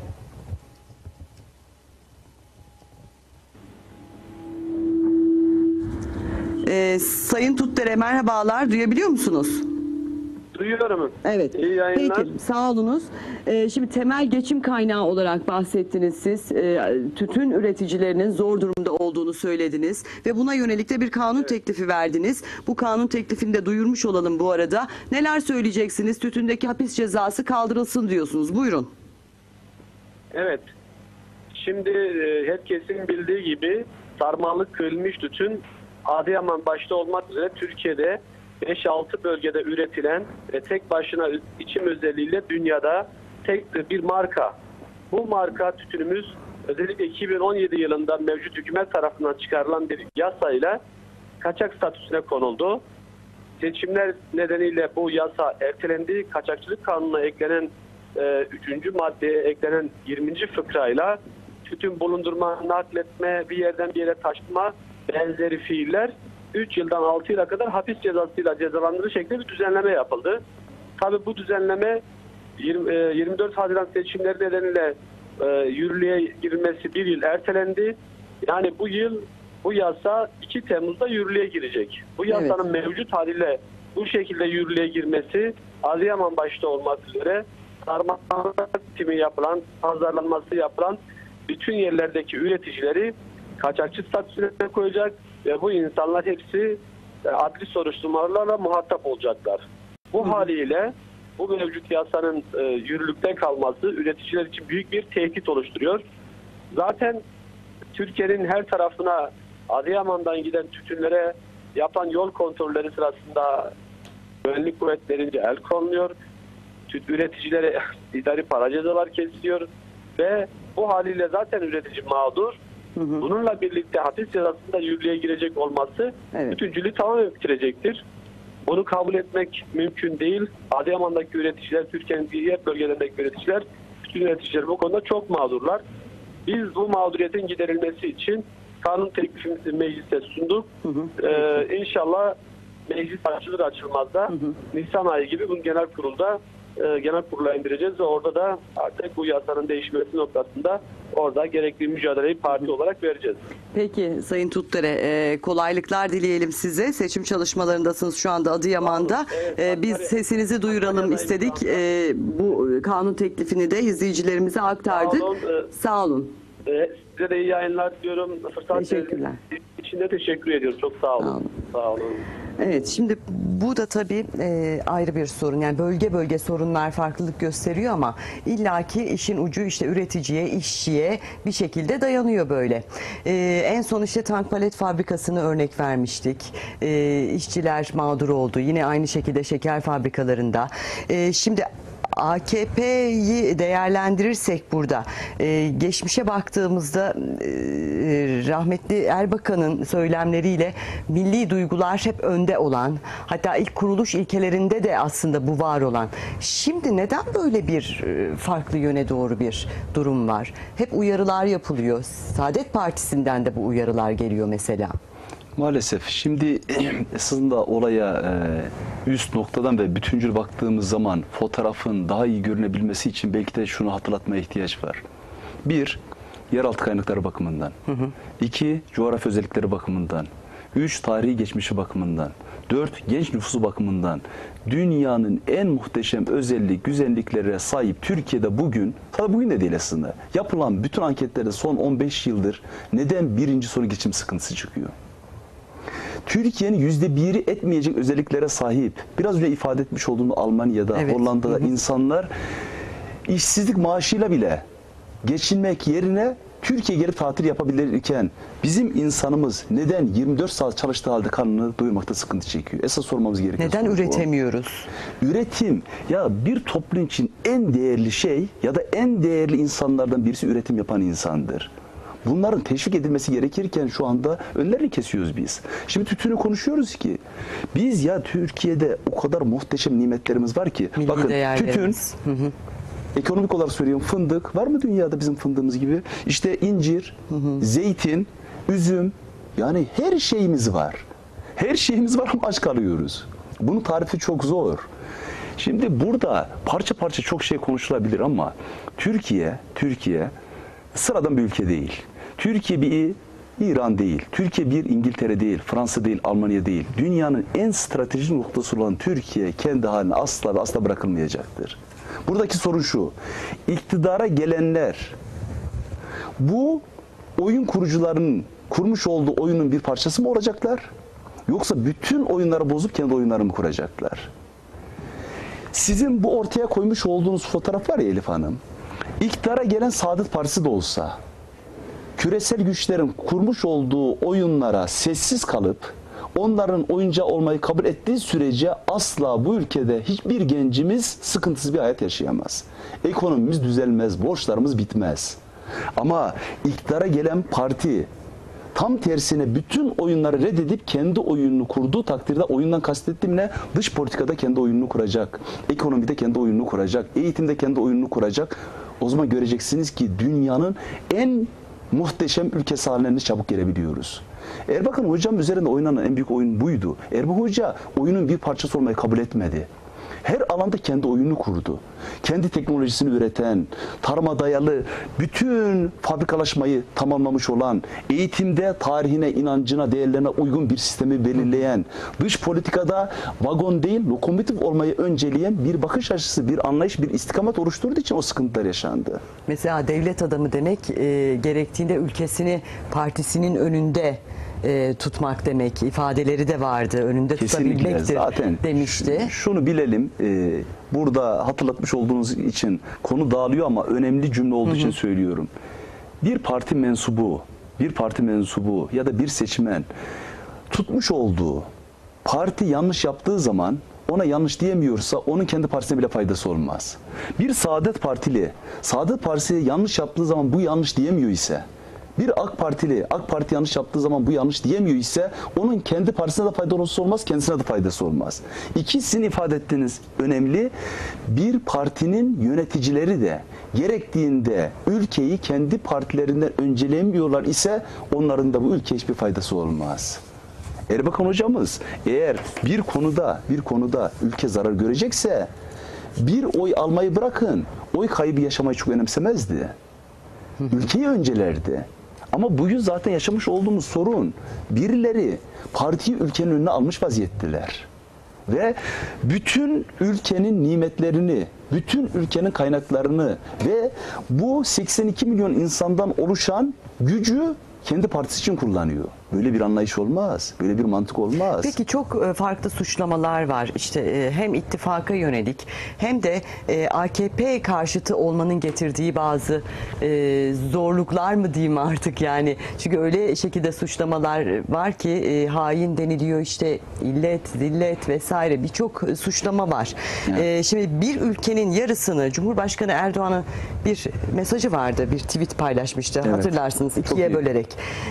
Ee, Sayın Tutdere merhabalar. Duyabiliyor musunuz? Duyuyorum. Evet. İyi yayınlar. Peki sağ olunuz. Ee, şimdi temel geçim kaynağı olarak bahsettiniz siz. Ee, tütün üreticilerinin zor durumda olduğunu söylediniz ve buna yönelik de bir kanun evet. teklifi verdiniz. Bu kanun teklifini de duyurmuş olalım bu arada. Neler söyleyeceksiniz? Tütündeki hapis cezası kaldırılsın diyorsunuz. Buyurun. Evet. Şimdi e, herkesin bildiği gibi sarmalık kırılmış tütün Adıyaman başta olmak üzere Türkiye'de beş altı bölgede üretilen ve tek başına içim özelliğiyle dünyada tek bir marka. Bu marka tütünümüz özellikle iki bin on yedi yılında mevcut hükümet tarafından çıkarılan bir yasayla kaçak statüsüne konuldu. Seçimler nedeniyle bu yasa ertelendi. Kaçakçılık kanununa eklenen e, üçüncü maddeye eklenen yirminci fıkrayla tütün bulundurma, nakletme, bir yerden bir yere taşıma benzeri fiiller üç yıldan altı yıla kadar hapis cezasıyla cezalandırı şeklinde bir düzenleme yapıldı. Tabii bu düzenleme yirmi dört Haziran seçimleri nedeniyle e, yürürlüğe girilmesi bir yıl ertelendi. Yani bu yıl bu yasa iki Temmuz'da yürürlüğe girecek. Bu yasanın evet. mevcut haliyle bu şekilde yürürlüğe girmesi Adıyaman başta olmak üzere sarmalık timi yapılan, pazarlanması yapılan bütün yerlerdeki üreticileri kaçakçı statüsüne koyacak ve bu insanlar hepsi adli soruşturmalarla muhatap olacaklar. Bu Hı. haliyle bu mevcut yasanın e, yürürlükte kalması üreticiler için büyük bir tehdit oluşturuyor. Zaten Türkiye'nin her tarafına Adıyaman'dan giden tütünlere yapan yol kontrolleri sırasında güvenlik kuvvetlerince el konuluyor. Üreticilere idari para cezalar kesiliyor ve bu haliyle zaten üretici mağdur. Hı hı. Bununla birlikte hapis cezasında yürürlüğe girecek olması evet. tütüncülüğü tamamen bitirecektir. Onu kabul etmek mümkün değil. Adıyaman'daki üreticiler, Türkiye'nin diğer bölgelerindeki üreticiler, bütün üreticiler bu konuda çok mağdurlar. Biz bu mağduriyetin giderilmesi için kanun teklifimizi meclise sunduk. Hı hı. Ee, İnşallah meclis açılır açılmaz da hı hı. Nisan ayı gibi bunu genel kurulda e, genel kurula indireceğiz ve orada da artık bu yasanın değişmesi noktasında orada gerekli mücadeleyi parti hı hı. olarak vereceğiz. Peki Sayın Tutdere, e, kolaylıklar dileyelim size. Seçim çalışmalarındasınız şu anda Adıyaman'da. Evet, e, biz sesinizi duyuralım istedik. E, bu kanun teklifini de izleyicilerimize aktardık. Sağ olun. E, Sağ olun. E, size de iyi yayınlar diyorum. Fırsat Teşekkürler. için de teşekkür ediyorum. Çok sağ olun. Sağ olun. Sağ olun. Evet, şimdi bu da tabii e, ayrı bir sorun. Yani bölge bölge sorunlar farklılık gösteriyor ama illaki işin ucu işte üreticiye, işçiye bir şekilde dayanıyor böyle. E, en son işte tank palet fabrikasını örnek vermiştik. E, işçiler mağdur oldu. Yine aynı şekilde şeker fabrikalarında. E, şimdi A K P'yi değerlendirirsek burada e, geçmişe baktığımızda e, rahmetli Erbakan'ın söylemleriyle milli duygular hep önde olan, hatta ilk kuruluş ilkelerinde de aslında bu var olan. Şimdi neden böyle bir e, farklı yöne doğru bir durum var? Hep uyarılar yapılıyor. Saadet Partisi'nden de bu uyarılar geliyor mesela. Maalesef. Şimdi aslında olaya e, üst noktadan ve bütüncül baktığımız zaman fotoğrafın daha iyi görünebilmesi için belki de şunu hatırlatmaya ihtiyaç var. Bir, yeraltı kaynakları bakımından. Hı hı. İki, coğrafya özellikleri bakımından. Üç, tarihi geçmişi bakımından. Dört, genç nüfusu bakımından. Dünyanın en muhteşem özellik, güzelliklere sahip Türkiye'de bugün, tabii bugün de değil aslında, yapılan bütün anketlerde son on beş yıldır neden birinci soru geçim sıkıntısı çıkıyor? Türkiye'nin yüzde biri etmeyecek özelliklere sahip. Biraz önce ifade etmiş olduğum Almanya'da, evet. Hollanda'da hı hı. insanlar işsizlik maaşıyla bile geçinmek yerine Türkiye'ye gelip tatil yapabilirken bizim insanımız neden yirmi dört saat çalıştığı halde karnını doyurmakta sıkıntı çekiyor? Esas sormamız gereken neden üretemiyoruz? O. Üretim. Ya bir toplum için en değerli şey ya da en değerli insanlardan birisi üretim yapan insandır. Bunların teşvik edilmesi gerekirken şu anda önlerini kesiyoruz biz. Şimdi tütünü konuşuyoruz ki biz ya Türkiye'de o kadar muhteşem nimetlerimiz var ki. Milli bakın tütün, hı hı. ekonomik olarak söylüyorum, fındık var mı dünyada bizim fındığımız gibi? İşte incir, hı hı. zeytin, üzüm, yani her şeyimiz var. Her şeyimiz var ama aç kalıyoruz. Bunun tarifi çok zor. Şimdi burada parça parça çok şey konuşulabilir ama Türkiye, Türkiye sıradan bir ülke değil. Türkiye bir İran değil, Türkiye bir İngiltere değil, Fransa değil, Almanya değil. Dünyanın en stratejik noktası olan Türkiye kendi haline asla ve asla bırakılmayacaktır. Buradaki sorun şu, iktidara gelenler bu oyun kurucularının kurmuş olduğu oyunun bir parçası mı olacaklar? Yoksa bütün oyunları bozup kendi oyunlarını mı kuracaklar? Sizin bu ortaya koymuş olduğunuz fotoğraf var ya Elif Hanım, İktidara gelen Saadet Partisi de olsa, küresel güçlerin kurmuş olduğu oyunlara sessiz kalıp, onların oyuncağı olmayı kabul ettiği sürece asla bu ülkede hiçbir gencimiz sıkıntısız bir hayat yaşayamaz. Ekonomimiz düzelmez, borçlarımız bitmez. Ama iktidara gelen parti, tam tersine bütün oyunları reddedip kendi oyununu kurduğu takdirde, oyundan kastettiğim ne? Dış politikada kendi oyununu kuracak, ekonomide kendi oyununu kuracak, eğitimde kendi oyununu kuracak. O zaman göreceksiniz ki dünyanın en muhteşem ülkesi haline çabuk gelebiliyoruz. Erbakan Hocam üzerinde oynanan en büyük oyun buydu. Erbakan Hoca oyunun bir parçası olmayı kabul etmedi. Her alanda kendi oyununu kurdu. Kendi teknolojisini üreten, tarıma dayalı bütün fabrikalaşmayı tamamlamış olan, eğitimde tarihine, inancına, değerlerine uygun bir sistemi belirleyen, dış politikada vagon değil lokomotif olmayı önceleyen bir bakış açısı, bir anlayış, bir istikamet oluşturduğu için o sıkıntılar yaşandı. Mesela devlet adamı demek e, gerektiğinde ülkesini partisinin önünde E, tutmak demek, ifadeleri de vardı, önünde Kesinlikle, tutabilmektir zaten demişti. Şunu bilelim, e, burada hatırlatmış olduğunuz için konu dağılıyor ama önemli cümle olduğu hı hı. için söylüyorum. Bir parti mensubu, bir parti mensubu ya da bir seçmen tutmuş olduğu parti yanlış yaptığı zaman ona yanlış diyemiyorsa onun kendi partisine bile faydası olmaz. Bir Saadet Partili, Saadet Partisi yanlış yaptığı zaman bu yanlış diyemiyor ise Bir AK Partili, AK Parti yanlış yaptığı zaman bu yanlış diyemiyor ise onun kendi partisine de faydası olmaz, kendisine de faydası olmaz. İkisini ifade ettiğiniz önemli. Bir partinin yöneticileri de gerektiğinde ülkeyi kendi partilerinden öncelemiyorlar ise onların da bu ülkeye hiçbir faydası olmaz. Erbakan hocamız eğer bir konuda bir konuda ülke zarar görecekse bir oy almayı bırakın, oy kaybı yaşamayı çok önemsemezdi. Ülkeyi öncelerdi. Ama bugün zaten yaşamış olduğumuz sorun, birileri partiyi ülkenin önüne almış vaziyetteler. Ve bütün ülkenin nimetlerini, bütün ülkenin kaynaklarını ve bu seksen iki milyon insandan oluşan gücü kendi partisi için kullanıyor. Böyle bir anlayış olmaz. Böyle bir mantık olmaz. Peki çok farklı suçlamalar var. İşte hem ittifaka yönelik hem de A K P karşıtı olmanın getirdiği bazı zorluklar mı diyeyim artık yani. Çünkü öyle şekilde suçlamalar var ki hain deniliyor, işte illet, zillet vesaire birçok suçlama var. Evet. Şimdi bir ülkenin yarısını Cumhurbaşkanı Erdoğan'ın bir mesajı vardı. Bir tweet paylaşmıştı. Evet. Hatırlarsınız, ikiye bölerek.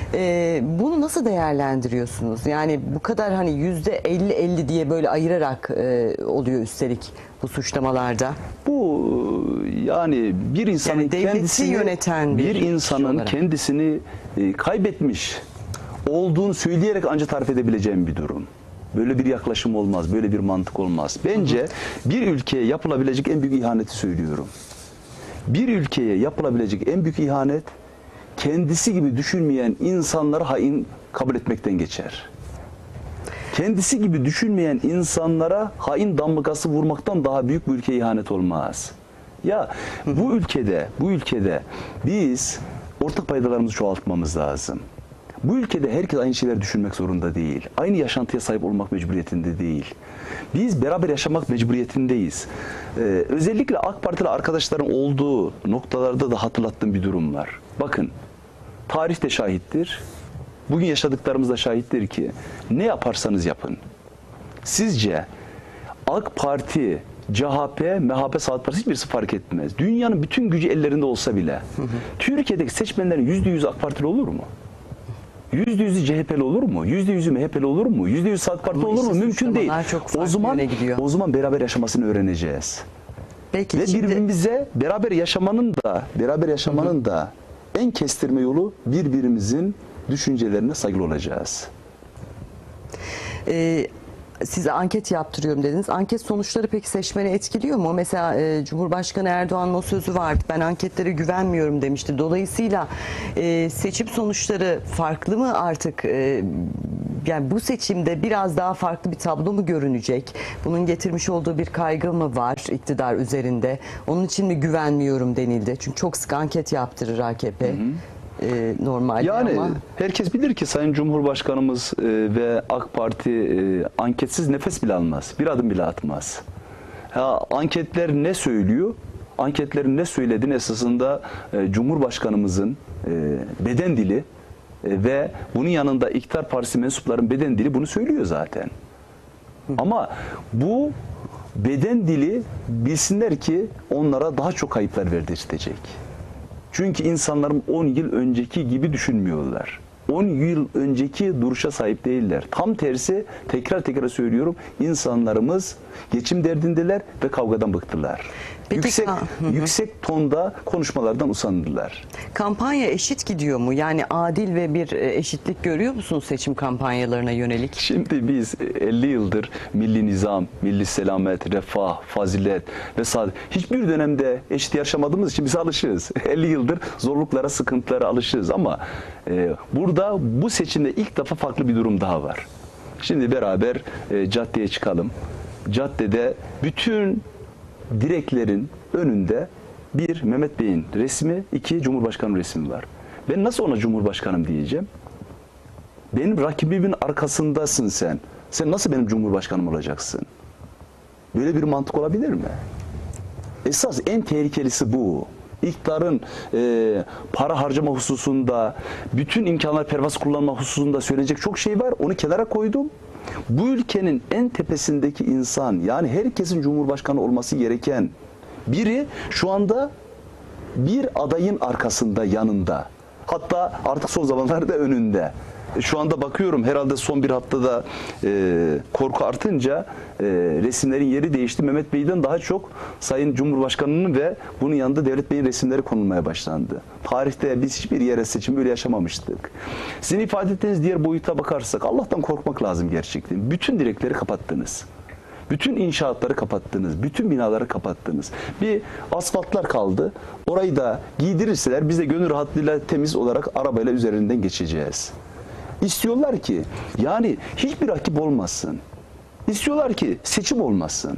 Bunu nasıl değerlendiriyorsunuz? Yani bu kadar hani yüzde elli elli diye böyle ayırarak e, oluyor üstelik bu suçlamalarda. Bu yani bir insanın yani kendisini yöneten bir, bir insanın kendisini e, kaybetmiş olduğunu söyleyerek ancak tarif edebileceğim bir durum. Böyle bir yaklaşım olmaz, böyle bir mantık olmaz. Bence hı hı. bir ülkeye yapılabilecek en büyük ihaneti söylüyorum. Bir ülkeye yapılabilecek en büyük ihanet kendisi gibi düşünmeyen insanları hain kabul etmekten geçer. Kendisi gibi düşünmeyen insanlara hain damgası vurmaktan daha büyük bir ülkeye ihanet olmaz. Ya bu ülkede, bu ülkede biz ortak paydalarımızı çoğaltmamız lazım. Bu ülkede herkes aynı şeyler düşünmek zorunda değil. Aynı yaşantıya sahip olmak mecburiyetinde değil. Biz beraber yaşamak mecburiyetindeyiz. Ee, özellikle AK Partili arkadaşların olduğu noktalarda da hatırlattığım bir durum var. Bakın, tarih de şahittir. Bugün yaşadıklarımız da şahittir ki ne yaparsanız yapın. Sizce AK Parti, C H P, M H P, Saadet Partisi hiçbirisi fark etmez. Dünyanın bütün gücü ellerinde olsa bile hı hı. Türkiye'deki seçmenlerin yüzde yüzü AK Partili olur mu? Yüzde yüzü C H P'li olur mu? Yüzde yüzü M H P'li olur mu? Yüzde yüzü Saadet Partili olur mu? Mümkün değil. O zaman o zaman beraber yaşamasını öğreneceğiz. Peki, ve şimdi... birbirimize beraber yaşamanın da beraber yaşamanın hı hı. da en kestirme yolu birbirimizin düşüncelerine saygılı olacağız. Ee, size anket yaptırıyorum dediniz. Anket sonuçları peki seçmeni etkiliyor mu? Mesela e, Cumhurbaşkanı Erdoğan'ın o sözü vardı. Ben anketlere güvenmiyorum demişti. Dolayısıyla e, seçim sonuçları farklı mı artık? E, yani bu seçimde biraz daha farklı bir tablo mu görünecek? Bunun getirmiş olduğu bir kaygı mı var iktidar üzerinde? Onun için mi güvenmiyorum denildi? Çünkü çok sık anket yaptırır A K P. Hı hı. Ee, normal yani ama. Herkes bilir ki Sayın Cumhurbaşkanımız e, ve AK Parti e, anketsiz nefes bile almaz. Bir adım bile atmaz. Ha, anketler ne söylüyor? Anketlerin ne söylediğini esasında e, Cumhurbaşkanımızın e, beden dili e, ve bunun yanında iktidar partisi mensupların beden dili bunu söylüyor zaten. Hı. Ama bu beden dili bilsinler ki onlara daha çok kayıplar verdirecek. Çünkü insanların on yıl önceki gibi düşünmüyorlar. on yıl önceki duruşa sahip değiller. Tam tersi, tekrar tekrar söylüyorum, insanlarımız geçim derdindeler ve kavgadan bıktılar. Peki, yüksek, hı hı. yüksek tonda konuşmalardan usandılar. Kampanya eşit gidiyor mu? Yani adil ve bir eşitlik görüyor musunuz seçim kampanyalarına yönelik? Şimdi biz elli yıldır milli nizam, milli selamet, refah, fazilet ve saadet hiçbir dönemde eşit yaşamadığımız için biz alışığız. elli yıldır zorluklara, sıkıntılara alışığız ama e, burada bu seçimde ilk defa farklı bir durum daha var. Şimdi beraber e, caddeye çıkalım. Caddede bütün direklerin önünde bir Mehmet Bey'in resmi, iki Cumhurbaşkanı resmi var. Ben nasıl ona Cumhurbaşkanım diyeceğim? Benim rakibimin arkasındasın sen. Sen nasıl benim Cumhurbaşkanım olacaksın? Böyle bir mantık olabilir mi? Esas en tehlikelisi bu. İktidarın e, para harcama hususunda, bütün imkanlar pervasız kullanma hususunda söyleyecek çok şey var. Onu kenara koydum. Bu ülkenin en tepesindeki insan, yani herkesin Cumhurbaşkanı olması gereken biri şu anda bir adayın arkasında, yanında. Hatta artık son zamanlarda önünde. Şu anda bakıyorum herhalde son bir haftada e, korku artınca e, resimlerin yeri değişti. Mehmet Bey'den daha çok Sayın Cumhurbaşkanı'nın ve bunun yanında Devlet Bey'in resimleri konulmaya başlandı. Tarihte biz hiçbir yere seçim böyle yaşamamıştık. Sizin ifade ettiğiniz diğer boyuta bakarsak Allah'tan korkmak lazım gerçekten. Bütün direkleri kapattınız. Bütün inşaatları kapattınız. Bütün binaları kapattınız. Bir asfaltlar kaldı. Orayı da giydirirseler biz de gönül rahatlığıyla temiz olarak arabayla üzerinden geçeceğiz. İstiyorlar ki yani hiçbir rakip olmasın. İstiyorlar ki seçim olmasın.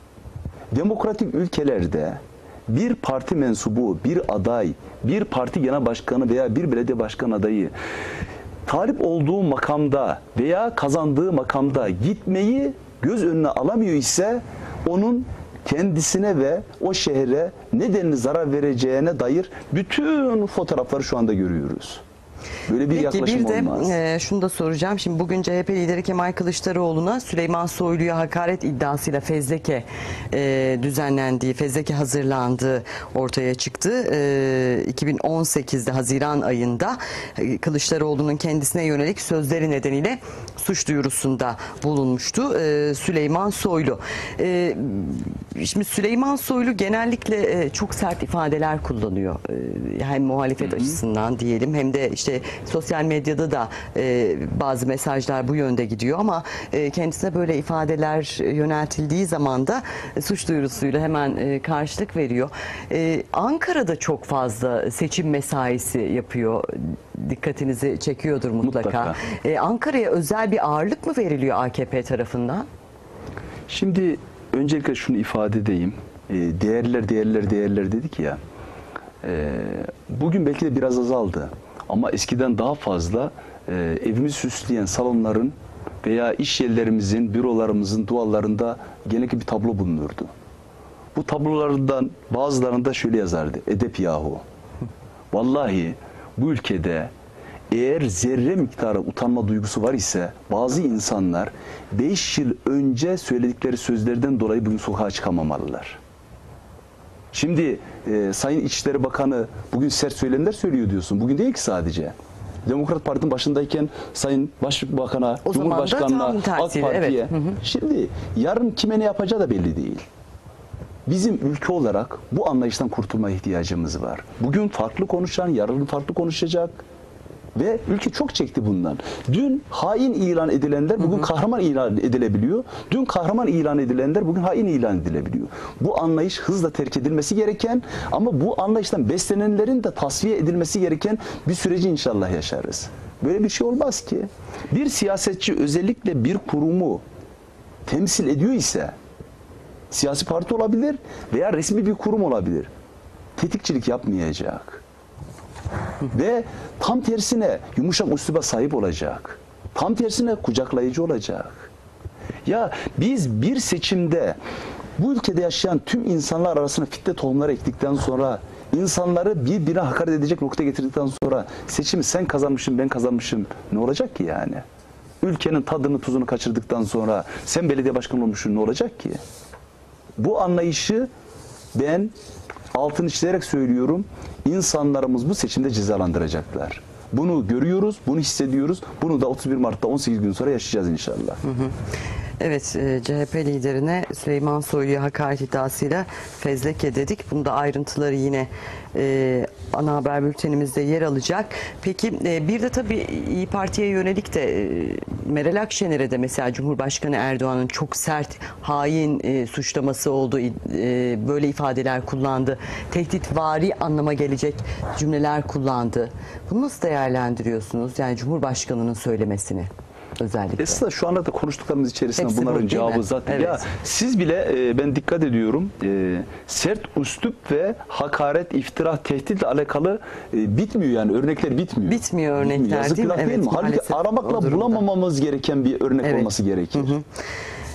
Demokratik ülkelerde bir parti mensubu, bir aday, bir parti genel başkanı veya bir belediye başkan adayı talip olduğu makamda veya kazandığı makamda gitmeyi göz önüne alamıyor ise onun kendisine ve o şehre nedenli zarar vereceğine dair bütün fotoğrafları şu anda görüyoruz. Böyle bir Peki yaklaşım bir de olmaz. e, şunu da soracağım. Şimdi bugün C H P lideri Kemal Kılıçdaroğlu'na Süleyman Soylu'ya hakaret iddiasıyla fezleke e, düzenlendiği, fezleke hazırlandığı ortaya çıktı. E, iki bin on sekizde Haziran ayında e, Kılıçdaroğlu'nun kendisine yönelik sözleri nedeniyle suç duyurusunda bulunmuştu e, Süleyman Soylu. E, şimdi Süleyman Soylu genellikle e, çok sert ifadeler kullanıyor. E, hem muhalefet hı hı. açısından diyelim hem de işte sosyal medyada da e, bazı mesajlar bu yönde gidiyor ama e, kendisine böyle ifadeler yöneltildiği zaman da e, suç duyurusuyla hemen e, karşılık veriyor. E, Ankara'da çok fazla seçim mesaisi yapıyor. Dikkatinizi çekiyordur mutlaka. mutlaka. E, Ankara'ya özel bir ağırlık mı veriliyor A K P tarafından? Şimdi öncelikle şunu ifade edeyim. E, değerler, değerler, değerler dedik ya. E, bugün belki de biraz azaldı. Ama eskiden daha fazla e, evimizi süsleyen salonların veya iş yerlerimizin, bürolarımızın duvarlarında genellikle bir tablo bulunurdu. Bu tablolardan bazılarında şöyle yazardı. Edep yahu. Vallahi bu ülkede eğer zerre miktarı utanma duygusu var ise bazı insanlar beş yıl önce söyledikleri sözlerden dolayı bugün sokağa çıkamamalılar. Şimdi e, Sayın İçişleri Bakanı bugün sert söylemler söylüyor diyorsun. Bugün değil ki sadece. Demokrat Parti'nin başındayken Sayın Başbakan'a, o Cumhurbaşkanı'na, AK tersiyle, Parti'ye. evet. Hı hı. Şimdi yarın kime ne yapacağı da belli değil. Bizim ülke olarak bu anlayıştan kurtulma ihtiyacımız var. Bugün farklı konuşan, yarın farklı konuşacak. Ve ülke çok çekti bundan. Dün hain ilan edilenler bugün hı hı. kahraman ilan edilebiliyor. Dün kahraman ilan edilenler bugün hain ilan edilebiliyor. Bu anlayış hızla terk edilmesi gereken ama bu anlayıştan beslenenlerin de tasfiye edilmesi gereken bir süreci inşallah yaşarız. Böyle bir şey olmaz ki. Bir siyasetçi özellikle bir kurumu temsil ediyor ise siyasi parti olabilir veya resmi bir kurum olabilir. Tetikçilik yapmayacak. Ve tam tersine yumuşak üsluba sahip olacak. Tam tersine kucaklayıcı olacak. Ya biz bir seçimde bu ülkede yaşayan tüm insanlar arasına fitne tohumları ektikten sonra, insanları birbirine hakaret edecek noktaya getirdikten sonra seçimi sen kazanmışsın ben kazanmışım ne olacak ki yani? Ülkenin tadını tuzunu kaçırdıktan sonra sen belediye başkanı olmuşsun ne olacak ki? Bu anlayışı ben altını çizerek söylüyorum. İnsanlarımız bu seçimde cezalandıracaklar. Bunu görüyoruz, bunu hissediyoruz. Bunu da otuz bir Mart'ta on sekiz gün sonra yaşayacağız inşallah. Hı hı. Evet, C H P liderine Süleyman Soylu'ya hakaret iddiasıyla fezleke dedik. Bunda ayrıntıları yine e, ana haber bültenimizde yer alacak. Peki e, bir de tabii İYİ Parti'ye yönelik de e, Meral Akşener'e de mesela Cumhurbaşkanı Erdoğan'ın çok sert hain e, suçlaması oldu. E, böyle ifadeler kullandı. Tehditvari anlama gelecek cümleler kullandı. Bunu nasıl değerlendiriyorsunuz? Yani Cumhurbaşkanı'nın söylemesini. Özellikle. Esasında şu anda da konuştuklarımız içerisinde hepsi bunların bu, cevabı zaten. Evet. Ya siz bile e, ben dikkat ediyorum e, sert üslup ve hakaret, iftira, tehditle alakalı e, bitmiyor yani örnekler bitmiyor. Bitmiyor örnekler Yazık değil mi? değil Evet, mi? Halbuki aramakla bulamamamız gereken bir örnek evet. olması gerekir. Hı hı.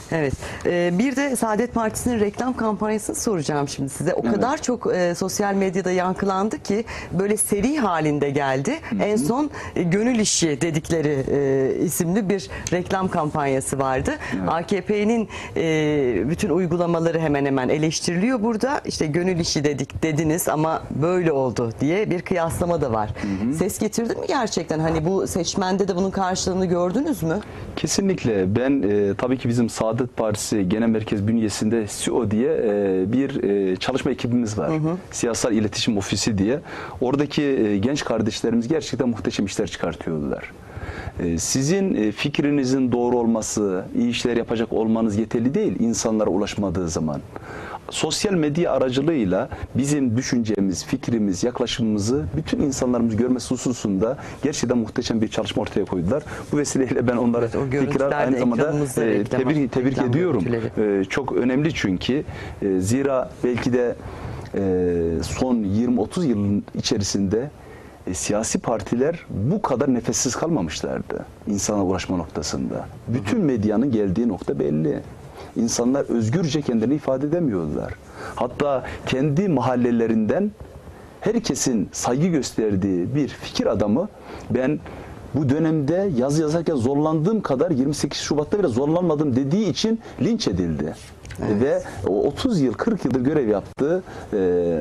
Evet. Ee, bir de Saadet Partisi'nin reklam kampanyasını soracağım şimdi size. O Evet. kadar çok e, sosyal medyada yankılandı ki böyle seri halinde geldi. Hı hı. En son e, Gönül İşi dedikleri e, isimli bir reklam kampanyası vardı. Evet. A K P'nin e, bütün uygulamaları hemen hemen eleştiriliyor burada. İşte Gönül İşi dedik dediniz ama böyle oldu diye bir kıyaslama da var. Hı hı. Ses getirdi mi gerçekten? Hani bu seçmende de bunun karşılığını gördünüz mü? Kesinlikle. Ben e, tabii ki bizim Saadet Partisi Genel Merkez bünyesinde S İ O diye e, bir e, çalışma ekibimiz var. Hı hı. Siyasal İletişim Ofisi diye. Oradaki e, genç kardeşlerimiz gerçekten muhteşem işler çıkartıyorlar. E, sizin e, fikrinizin doğru olması, iyi işler yapacak olmanız yeterli değil insanlara ulaşmadığı zaman. Sosyal medya aracılığıyla bizim düşüncemiz, fikrimiz, yaklaşımımızı bütün insanlarımız görmesi hususunda gerçekten muhteşem bir çalışma ortaya koydular. Bu vesileyle ben onlara evet, tekrar aynı zamanda e, tebrik, tebrik reklam ediyorum. E, çok önemli çünkü e, zira belki de e, son yirmi otuz yılın içerisinde E, siyasi partiler bu kadar nefessiz kalmamışlardı insana ulaşma noktasında. Bütün medyanın geldiği nokta belli. İnsanlar özgürce kendilerini ifade edemiyorlar. Hatta kendi mahallelerinden herkesin saygı gösterdiği bir fikir adamı ben bu dönemde yazı yazarken zorlandığım kadar yirmi sekiz Şubat'ta bile zorlanmadım dediği için linç edildi. Evet. Ve o otuz yıl kırk yıldır görev yaptığı e,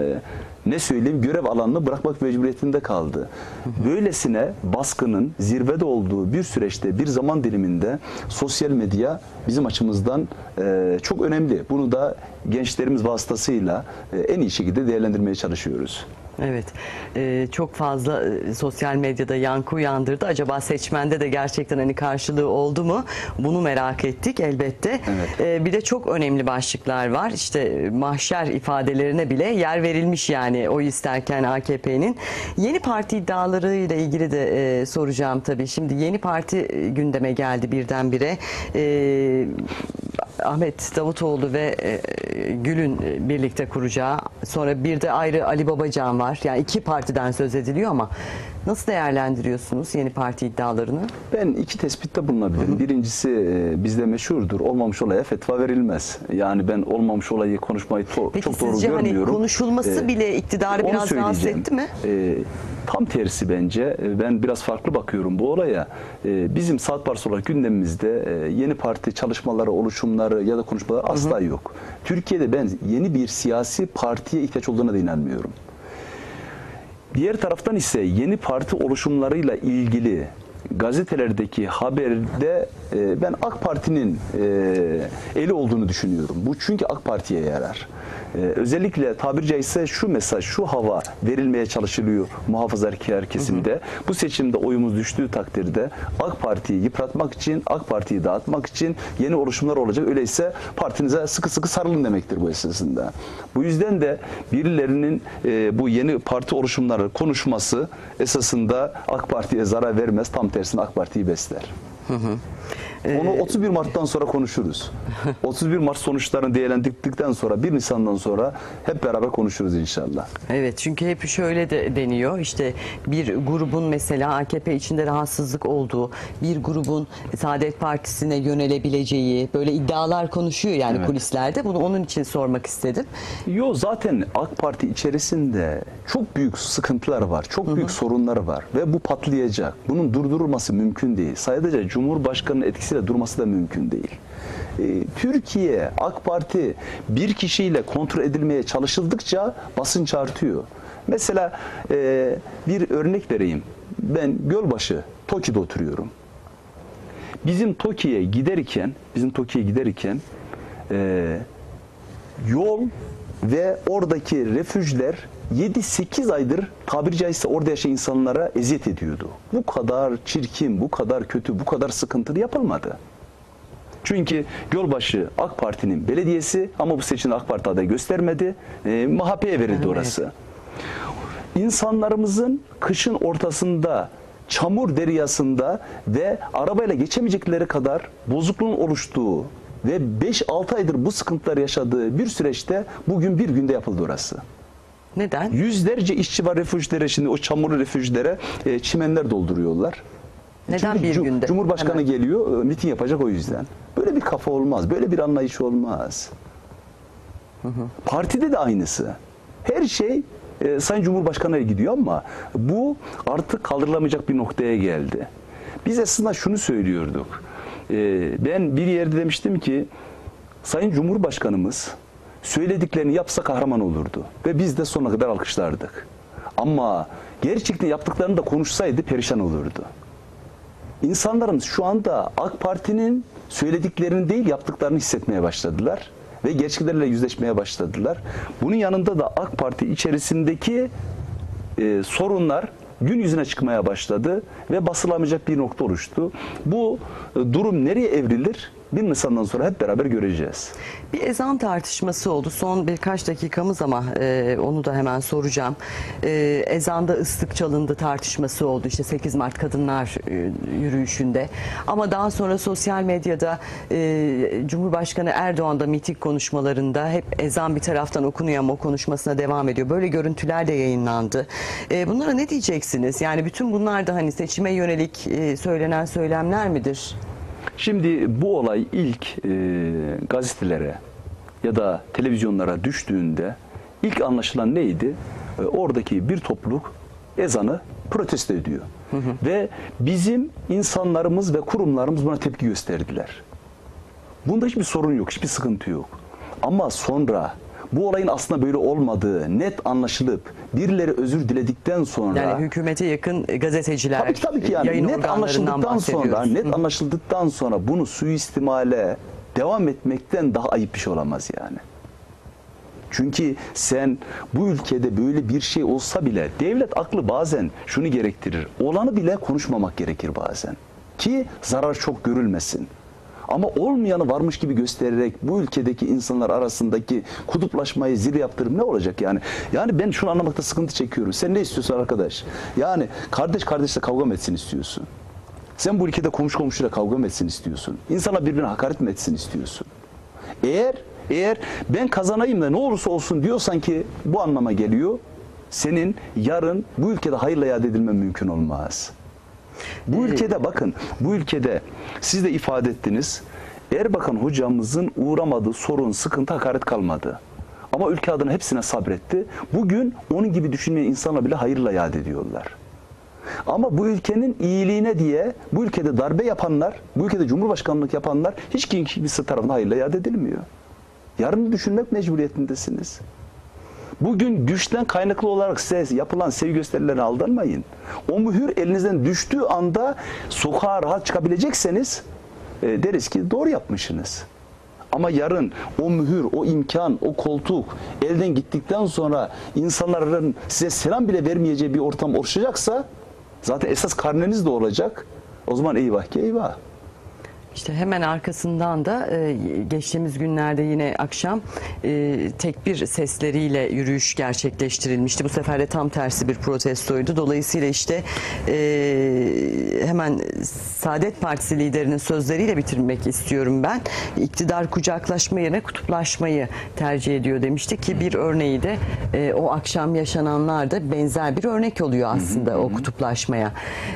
ne söyleyeyim görev alanını bırakmak mecburiyetinde kaldı. Böylesine baskının zirvede olduğu bir süreçte, bir zaman diliminde sosyal medya bizim açımızdan e, çok önemli. Bunu da gençlerimiz vasıtasıyla e, en iyi şekilde değerlendirmeye çalışıyoruz. Evet, e, çok fazla e, sosyal medyada yankı uyandırdı. Acaba seçmende de gerçekten hani karşılığı oldu mu? Bunu merak ettik elbette. Evet. E, bir de çok önemli başlıklar var. İşte e, mahşer ifadelerine bile yer verilmiş yani oy isterken A K P'nin. Yeni parti iddiaları ile ilgili de e, soracağım tabii. Şimdi yeni parti e, gündeme geldi birdenbire. E, Ahmet Davutoğlu ve e, Gül'ün birlikte kuracağı, sonra bir de ayrı Ali Babacan var. Yani iki partiden söz ediliyor ama nasıl değerlendiriyorsunuz yeni parti iddialarını? Ben iki tespitte bulunabilirim. Hı hı. Birincisi e, bizde meşhurdur. Olmamış olaya fetva verilmez. Yani ben olmamış olayı konuşmayı to- Peki çok doğru sizce görmüyorum. Hani konuşulması ee, bile iktidarı biraz rahatsız etti mi? E, tam tersi bence. Ben biraz farklı bakıyorum bu olaya. E, bizim Saadet Partisi olarak gündemimizde e, yeni parti çalışmaları, oluşumları ya da konuşmaları asla hı hı. yok. Türkiye'de ben yeni bir siyasi partiye ihtiyaç olduğuna da inanmıyorum. Diğer taraftan ise yeni parti oluşumlarıyla ilgili gazetelerdeki haberde e, ben AK Parti'nin e, eli olduğunu düşünüyorum. Bu çünkü AK Parti'ye yarar. E, özellikle tabiri caizse şu mesaj, şu hava verilmeye çalışılıyor muhafazakar kesimde. Hı hı. Bu seçimde oyumuz düştüğü takdirde AK Parti'yi yıpratmak için, AK Parti'yi dağıtmak için yeni oluşumlar olacak. Öyleyse partinize sıkı sıkı sarılın demektir bu esasında. Bu yüzden de birilerinin e, bu yeni parti oluşumları konuşması esasında AK Parti'ye zarar vermez. Tam tersine AK Parti'yi besler. Hı hı. Onu otuz bir Mart'tan sonra konuşuruz. otuz bir Mart sonuçlarını değerlendirdikten sonra bir Nisan'dan sonra hep beraber konuşuruz inşallah. Evet, çünkü hep şöyle de deniyor. İşte bir grubun mesela A K P içinde rahatsızlık olduğu, bir grubun Saadet Partisi'ne yönelebileceği böyle iddialar konuşuyor yani evet. kulislerde. Bunu onun için sormak istedim. Yo zaten AK Parti içerisinde çok büyük sıkıntılar var. Çok büyük hı hı. sorunlar var ve bu patlayacak. Bunun durdurulması mümkün değil. Sadece Cumhurbaşkanı'nın etkisi durması da mümkün değil. Ee, Türkiye, AK Parti bir kişiyle kontrol edilmeye çalışıldıkça basınç artıyor. Mesela e, bir örnek vereyim. Ben Gölbaşı, Toki'de oturuyorum. Bizim Toki'ye giderken, bizim Toki'ye giderken e, yol ve oradaki refüjler yedi sekiz aydır tabiri caizse orada yaşayan insanlara eziyet ediyordu. Bu kadar çirkin, bu kadar kötü, bu kadar sıkıntılı yapılmadı. Çünkü Gölbaşı AK Parti'nin belediyesi ama bu seçimde AK Parti adayı göstermedi. E, M H P'ye verildi evet. orası. İnsanlarımızın kışın ortasında çamur deryasında ve arabayla geçemeyecekleri kadar bozukluğun oluştuğu ve beş altı aydır bu sıkıntılar yaşadığı bir süreçte bugün bir günde yapıldı orası. Neden? Yüzlerce işçi var refüjlere, şimdi o çamurlu refüjlere e, çimenler dolduruyorlar. Neden Çünkü bir Cum- günde? Cumhurbaşkanı Hemen. geliyor, e, miting yapacak o yüzden. Böyle bir kafa olmaz, böyle bir anlayış olmaz. Partide de aynısı. Her şey e, Sayın Cumhurbaşkanı'na gidiyor ama bu artık kaldırılamayacak bir noktaya geldi. Biz aslında şunu söylüyorduk. E, ben bir yerde demiştim ki Sayın Cumhurbaşkanımız söylediklerini yapsa kahraman olurdu. Ve biz de sonuna kadar alkışlardık. Ama gerçekten yaptıklarını da konuşsaydı perişan olurdu. İnsanlarımız şu anda AK Parti'nin söylediklerini değil yaptıklarını hissetmeye başladılar. Ve gerçeklerle yüzleşmeye başladılar. Bunun yanında da AK Parti içerisindeki e, sorunlar gün yüzüne çıkmaya başladı ve basılamayacak bir nokta oluştu. Bu e, durum nereye evrilir? bir Nisan'dan sonra hep beraber göreceğiz. Bir ezan tartışması oldu. Son birkaç dakikamız ama e, onu da hemen soracağım. E, ezanda ıslık çalındı tartışması oldu. İşte sekiz Mart Kadınlar e, yürüyüşünde. Ama daha sonra sosyal medyada e, Cumhurbaşkanı Erdoğan da miting konuşmalarında hep ezan bir taraftan okunuyor ama o konuşmasına devam ediyor. Böyle görüntüler de yayınlandı. E, bunlara ne diyeceksiniz? Yani bütün bunlar da hani seçime yönelik e, söylenen söylemler midir? Şimdi bu olay ilk e, gazetelere ya da televizyonlara düştüğünde ilk anlaşılan neydi? E, oradaki bir topluluk ezanı protesto ediyor. Hı hı. Ve bizim insanlarımız ve kurumlarımız buna tepki gösterdiler. Bunda hiçbir sorun yok, hiçbir sıkıntı yok. Ama sonra bu olayın aslında böyle olmadığı net anlaşılıp birileri özür diledikten sonra yani hükümete yakın gazeteciler, tabii ki, tabii ki yani yayın net anlaşıldıktan sonra net Hı. anlaşıldıktan sonra bunu suistimale devam etmekten daha ayıp bir şey olamaz yani. Çünkü sen bu ülkede böyle bir şey olsa bile devlet aklı bazen şunu gerektirir. Olanı bile konuşmamak gerekir bazen. Ki zarar çok görülmesin. Ama olmayanı varmış gibi göstererek bu ülkedeki insanlar arasındaki kutuplaşmayı zirve yaptırıp ne olacak yani? Yani ben şunu anlamakta sıkıntı çekiyorum. Sen ne istiyorsun arkadaş? Yani kardeş kardeşle kavga mı etsin istiyorsun? Sen bu ülkede komşu komşuyla kavga mı etsin istiyorsun? İnsana birbirine hakaret mi etsin istiyorsun? Eğer eğer ben kazanayım da ne olursa olsun diyorsan ki bu anlama geliyor. Senin yarın bu ülkede hayırla iade edilmen mümkün olmaz. Bu ülkede bakın, bu ülkede siz de ifade ettiniz. Erbakan hocamızın uğramadığı sorun, sıkıntı, hakaret kalmadı. Ama ülke adına hepsine sabretti. Bugün onun gibi düşünmeyen insanlar bile hayırla yad ediyorlar. Ama bu ülkenin iyiliğine diye bu ülkede darbe yapanlar, bu ülkede cumhurbaşkanlık yapanlar hiç kimse tarafından hayırla yad edilmiyor. Yarını düşünmek mecburiyetindesiniz. Bugün güçten kaynaklı olarak size yapılan sevgi gösterilerine aldanmayın. O mühür elinizden düştüğü anda sokağa rahat çıkabilecekseniz e, deriz ki doğru yapmışsınız. Ama yarın o mühür, o imkan, o koltuk elden gittikten sonra insanların size selam bile vermeyeceği bir ortam oluşacaksa zaten esas karneniz de olacak. O zaman eyvah ki eyvah. İşte hemen arkasından da e, geçtiğimiz günlerde yine akşam e, tekbir sesleriyle yürüyüş gerçekleştirilmişti. Bu sefer de tam tersi bir protestoydu. Dolayısıyla işte e, hemen Saadet Partisi liderinin sözleriyle bitirmek istiyorum ben. İktidar kucaklaşma yerine kutuplaşmayı tercih ediyor demişti ki bir örneği de e, o akşam yaşananlar da benzer bir örnek oluyor aslında hı hı. o kutuplaşmaya.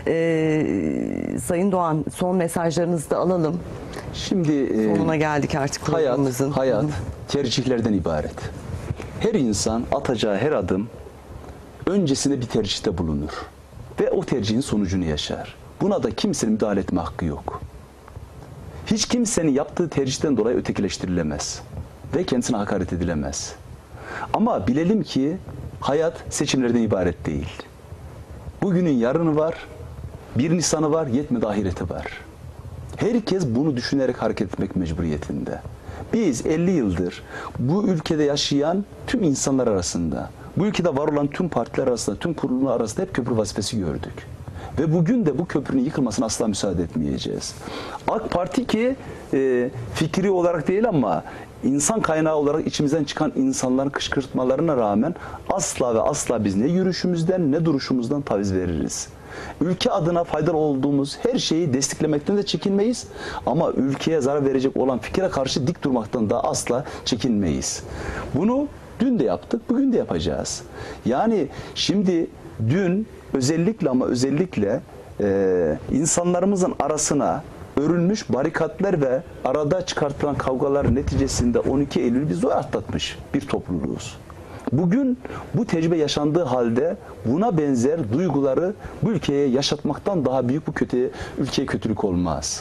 E, Sayın Doğan, son mesajlarınızı da alalım. Şimdi sonuna geldik artık programımızın. Hayat, hayat tercihlerden ibaret. Her insan atacağı her adım öncesinde bir tercihte bulunur. Ve o tercihin sonucunu yaşar. Buna da kimsenin müdahale etme hakkı yok. Hiç kimsenin yaptığı tercihten dolayı ötekileştirilemez. Ve kendisine hakaret edilemez. Ama bilelim ki hayat seçimlerden ibaret değil. Bugünün yarını var, bir Nisan'ı var, yetmedi ahireti var. Herkes bunu düşünerek hareket etmek mecburiyetinde. Biz elli yıldır bu ülkede yaşayan tüm insanlar arasında, bu ülkede var olan tüm partiler arasında, tüm kurumlar arasında hep köprü vazifesi gördük. Ve bugün de bu köprünün yıkılmasına asla müsaade etmeyeceğiz. AK Parti ki e, fikri olarak değil ama insan kaynağı olarak içimizden çıkan insanların kışkırtmalarına rağmen asla ve asla biz ne yürüyüşümüzden ne duruşumuzdan taviz veririz. Ülke adına faydalı olduğumuz her şeyi desteklemekten de çekinmeyiz. Ama ülkeye zarar verecek olan fikre karşı dik durmaktan da asla çekinmeyiz. Bunu dün de yaptık, bugün de yapacağız. Yani şimdi dün özellikle ama özellikle e, insanlarımızın arasına örülmüş barikatlar ve arada çıkartılan kavgalar neticesinde on iki Eylül'ü biz zor atlatmış bir topluluğuz. Bugün bu tecrübe yaşandığı halde buna benzer duyguları bu ülkeye yaşatmaktan daha büyük bu kötü, ülkeye kötülük olmaz.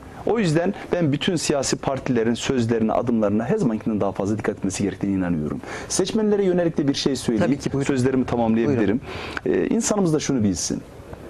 O yüzden ben bütün siyasi partilerin sözlerine, adımlarına her zamankinden daha fazla dikkat etmesi gerektiğine inanıyorum. Seçmenlere yönelik de bir şey söyleyeyim. Tabii ki, buyurun. Sözlerimi tamamlayabilirim. Ee, insanımız da şunu bilsin.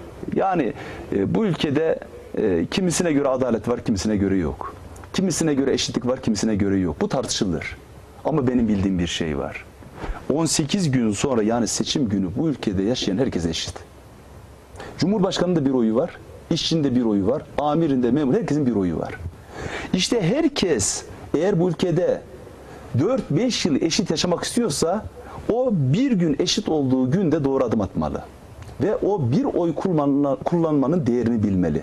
Yani e, bu ülkede e, kimisine göre adalet var, kimisine göre yok. Kimisine göre eşitlik var, kimisine göre yok. Bu tartışılır. Ama benim bildiğim bir şey var. on sekiz gün sonra, yani seçim günü, bu ülkede yaşayan herkes eşit. Cumhurbaşkanının da bir oyu var, işçinin de bir oyu var, amirin de, memur, herkesin bir oyu var. İşte herkes eğer bu ülkede dört beş yıl eşit yaşamak istiyorsa o bir gün eşit olduğu günde doğru adım atmalı. Ve o bir oy kullanmanın değerini bilmeli.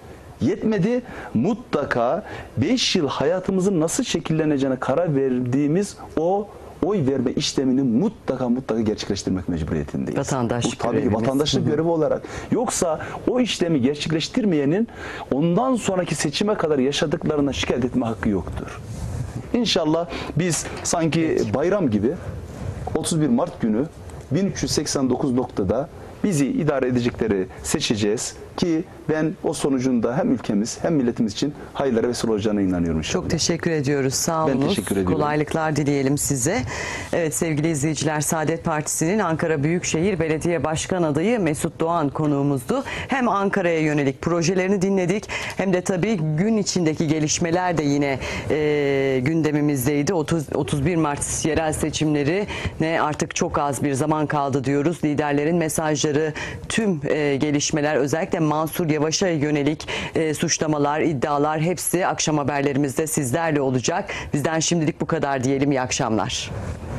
Yetmedi, mutlaka beş yıl hayatımızın nasıl şekilleneceğine karar verdiğimiz o oy verme işlemini mutlaka mutlaka gerçekleştirmek mecburiyetindeyiz. Vatandaşlık Bu tabii görevimiz. vatandaşlık görevi olarak. Yoksa o işlemi gerçekleştirmeyenin ondan sonraki seçime kadar yaşadıklarına şikayet etme hakkı yoktur. İnşallah biz sanki bayram gibi otuz bir Mart günü bin üç yüz seksen dokuz noktada bizi idare edecekleri seçeceğiz ki ben o sonucunda hem ülkemiz hem milletimiz için hayırlara vesile olacağına inanıyorum inşallah. Çok teşekkür ediyoruz. Sağ Ben olunuz. teşekkür ediyorum. Kolaylıklar dileyelim size. Evet sevgili izleyiciler, Saadet Partisi'nin Ankara Büyükşehir Belediye Başkan adayı Mesut Doğan konuğumuzdu. Hem Ankara'ya yönelik projelerini dinledik hem de tabii gün içindeki gelişmeler de yine e, gündemimizdeydi. otuz, otuz bir Mart yerel seçimlerine artık çok az bir zaman kaldı diyoruz. Liderlerin mesajları, tüm e, gelişmeler, özellikle Mansur Yavaş'a yönelik e, suçlamalar, iddialar hepsi akşam haberlerimizde sizlerle olacak. Bizden şimdilik bu kadar diyelim. İyi akşamlar.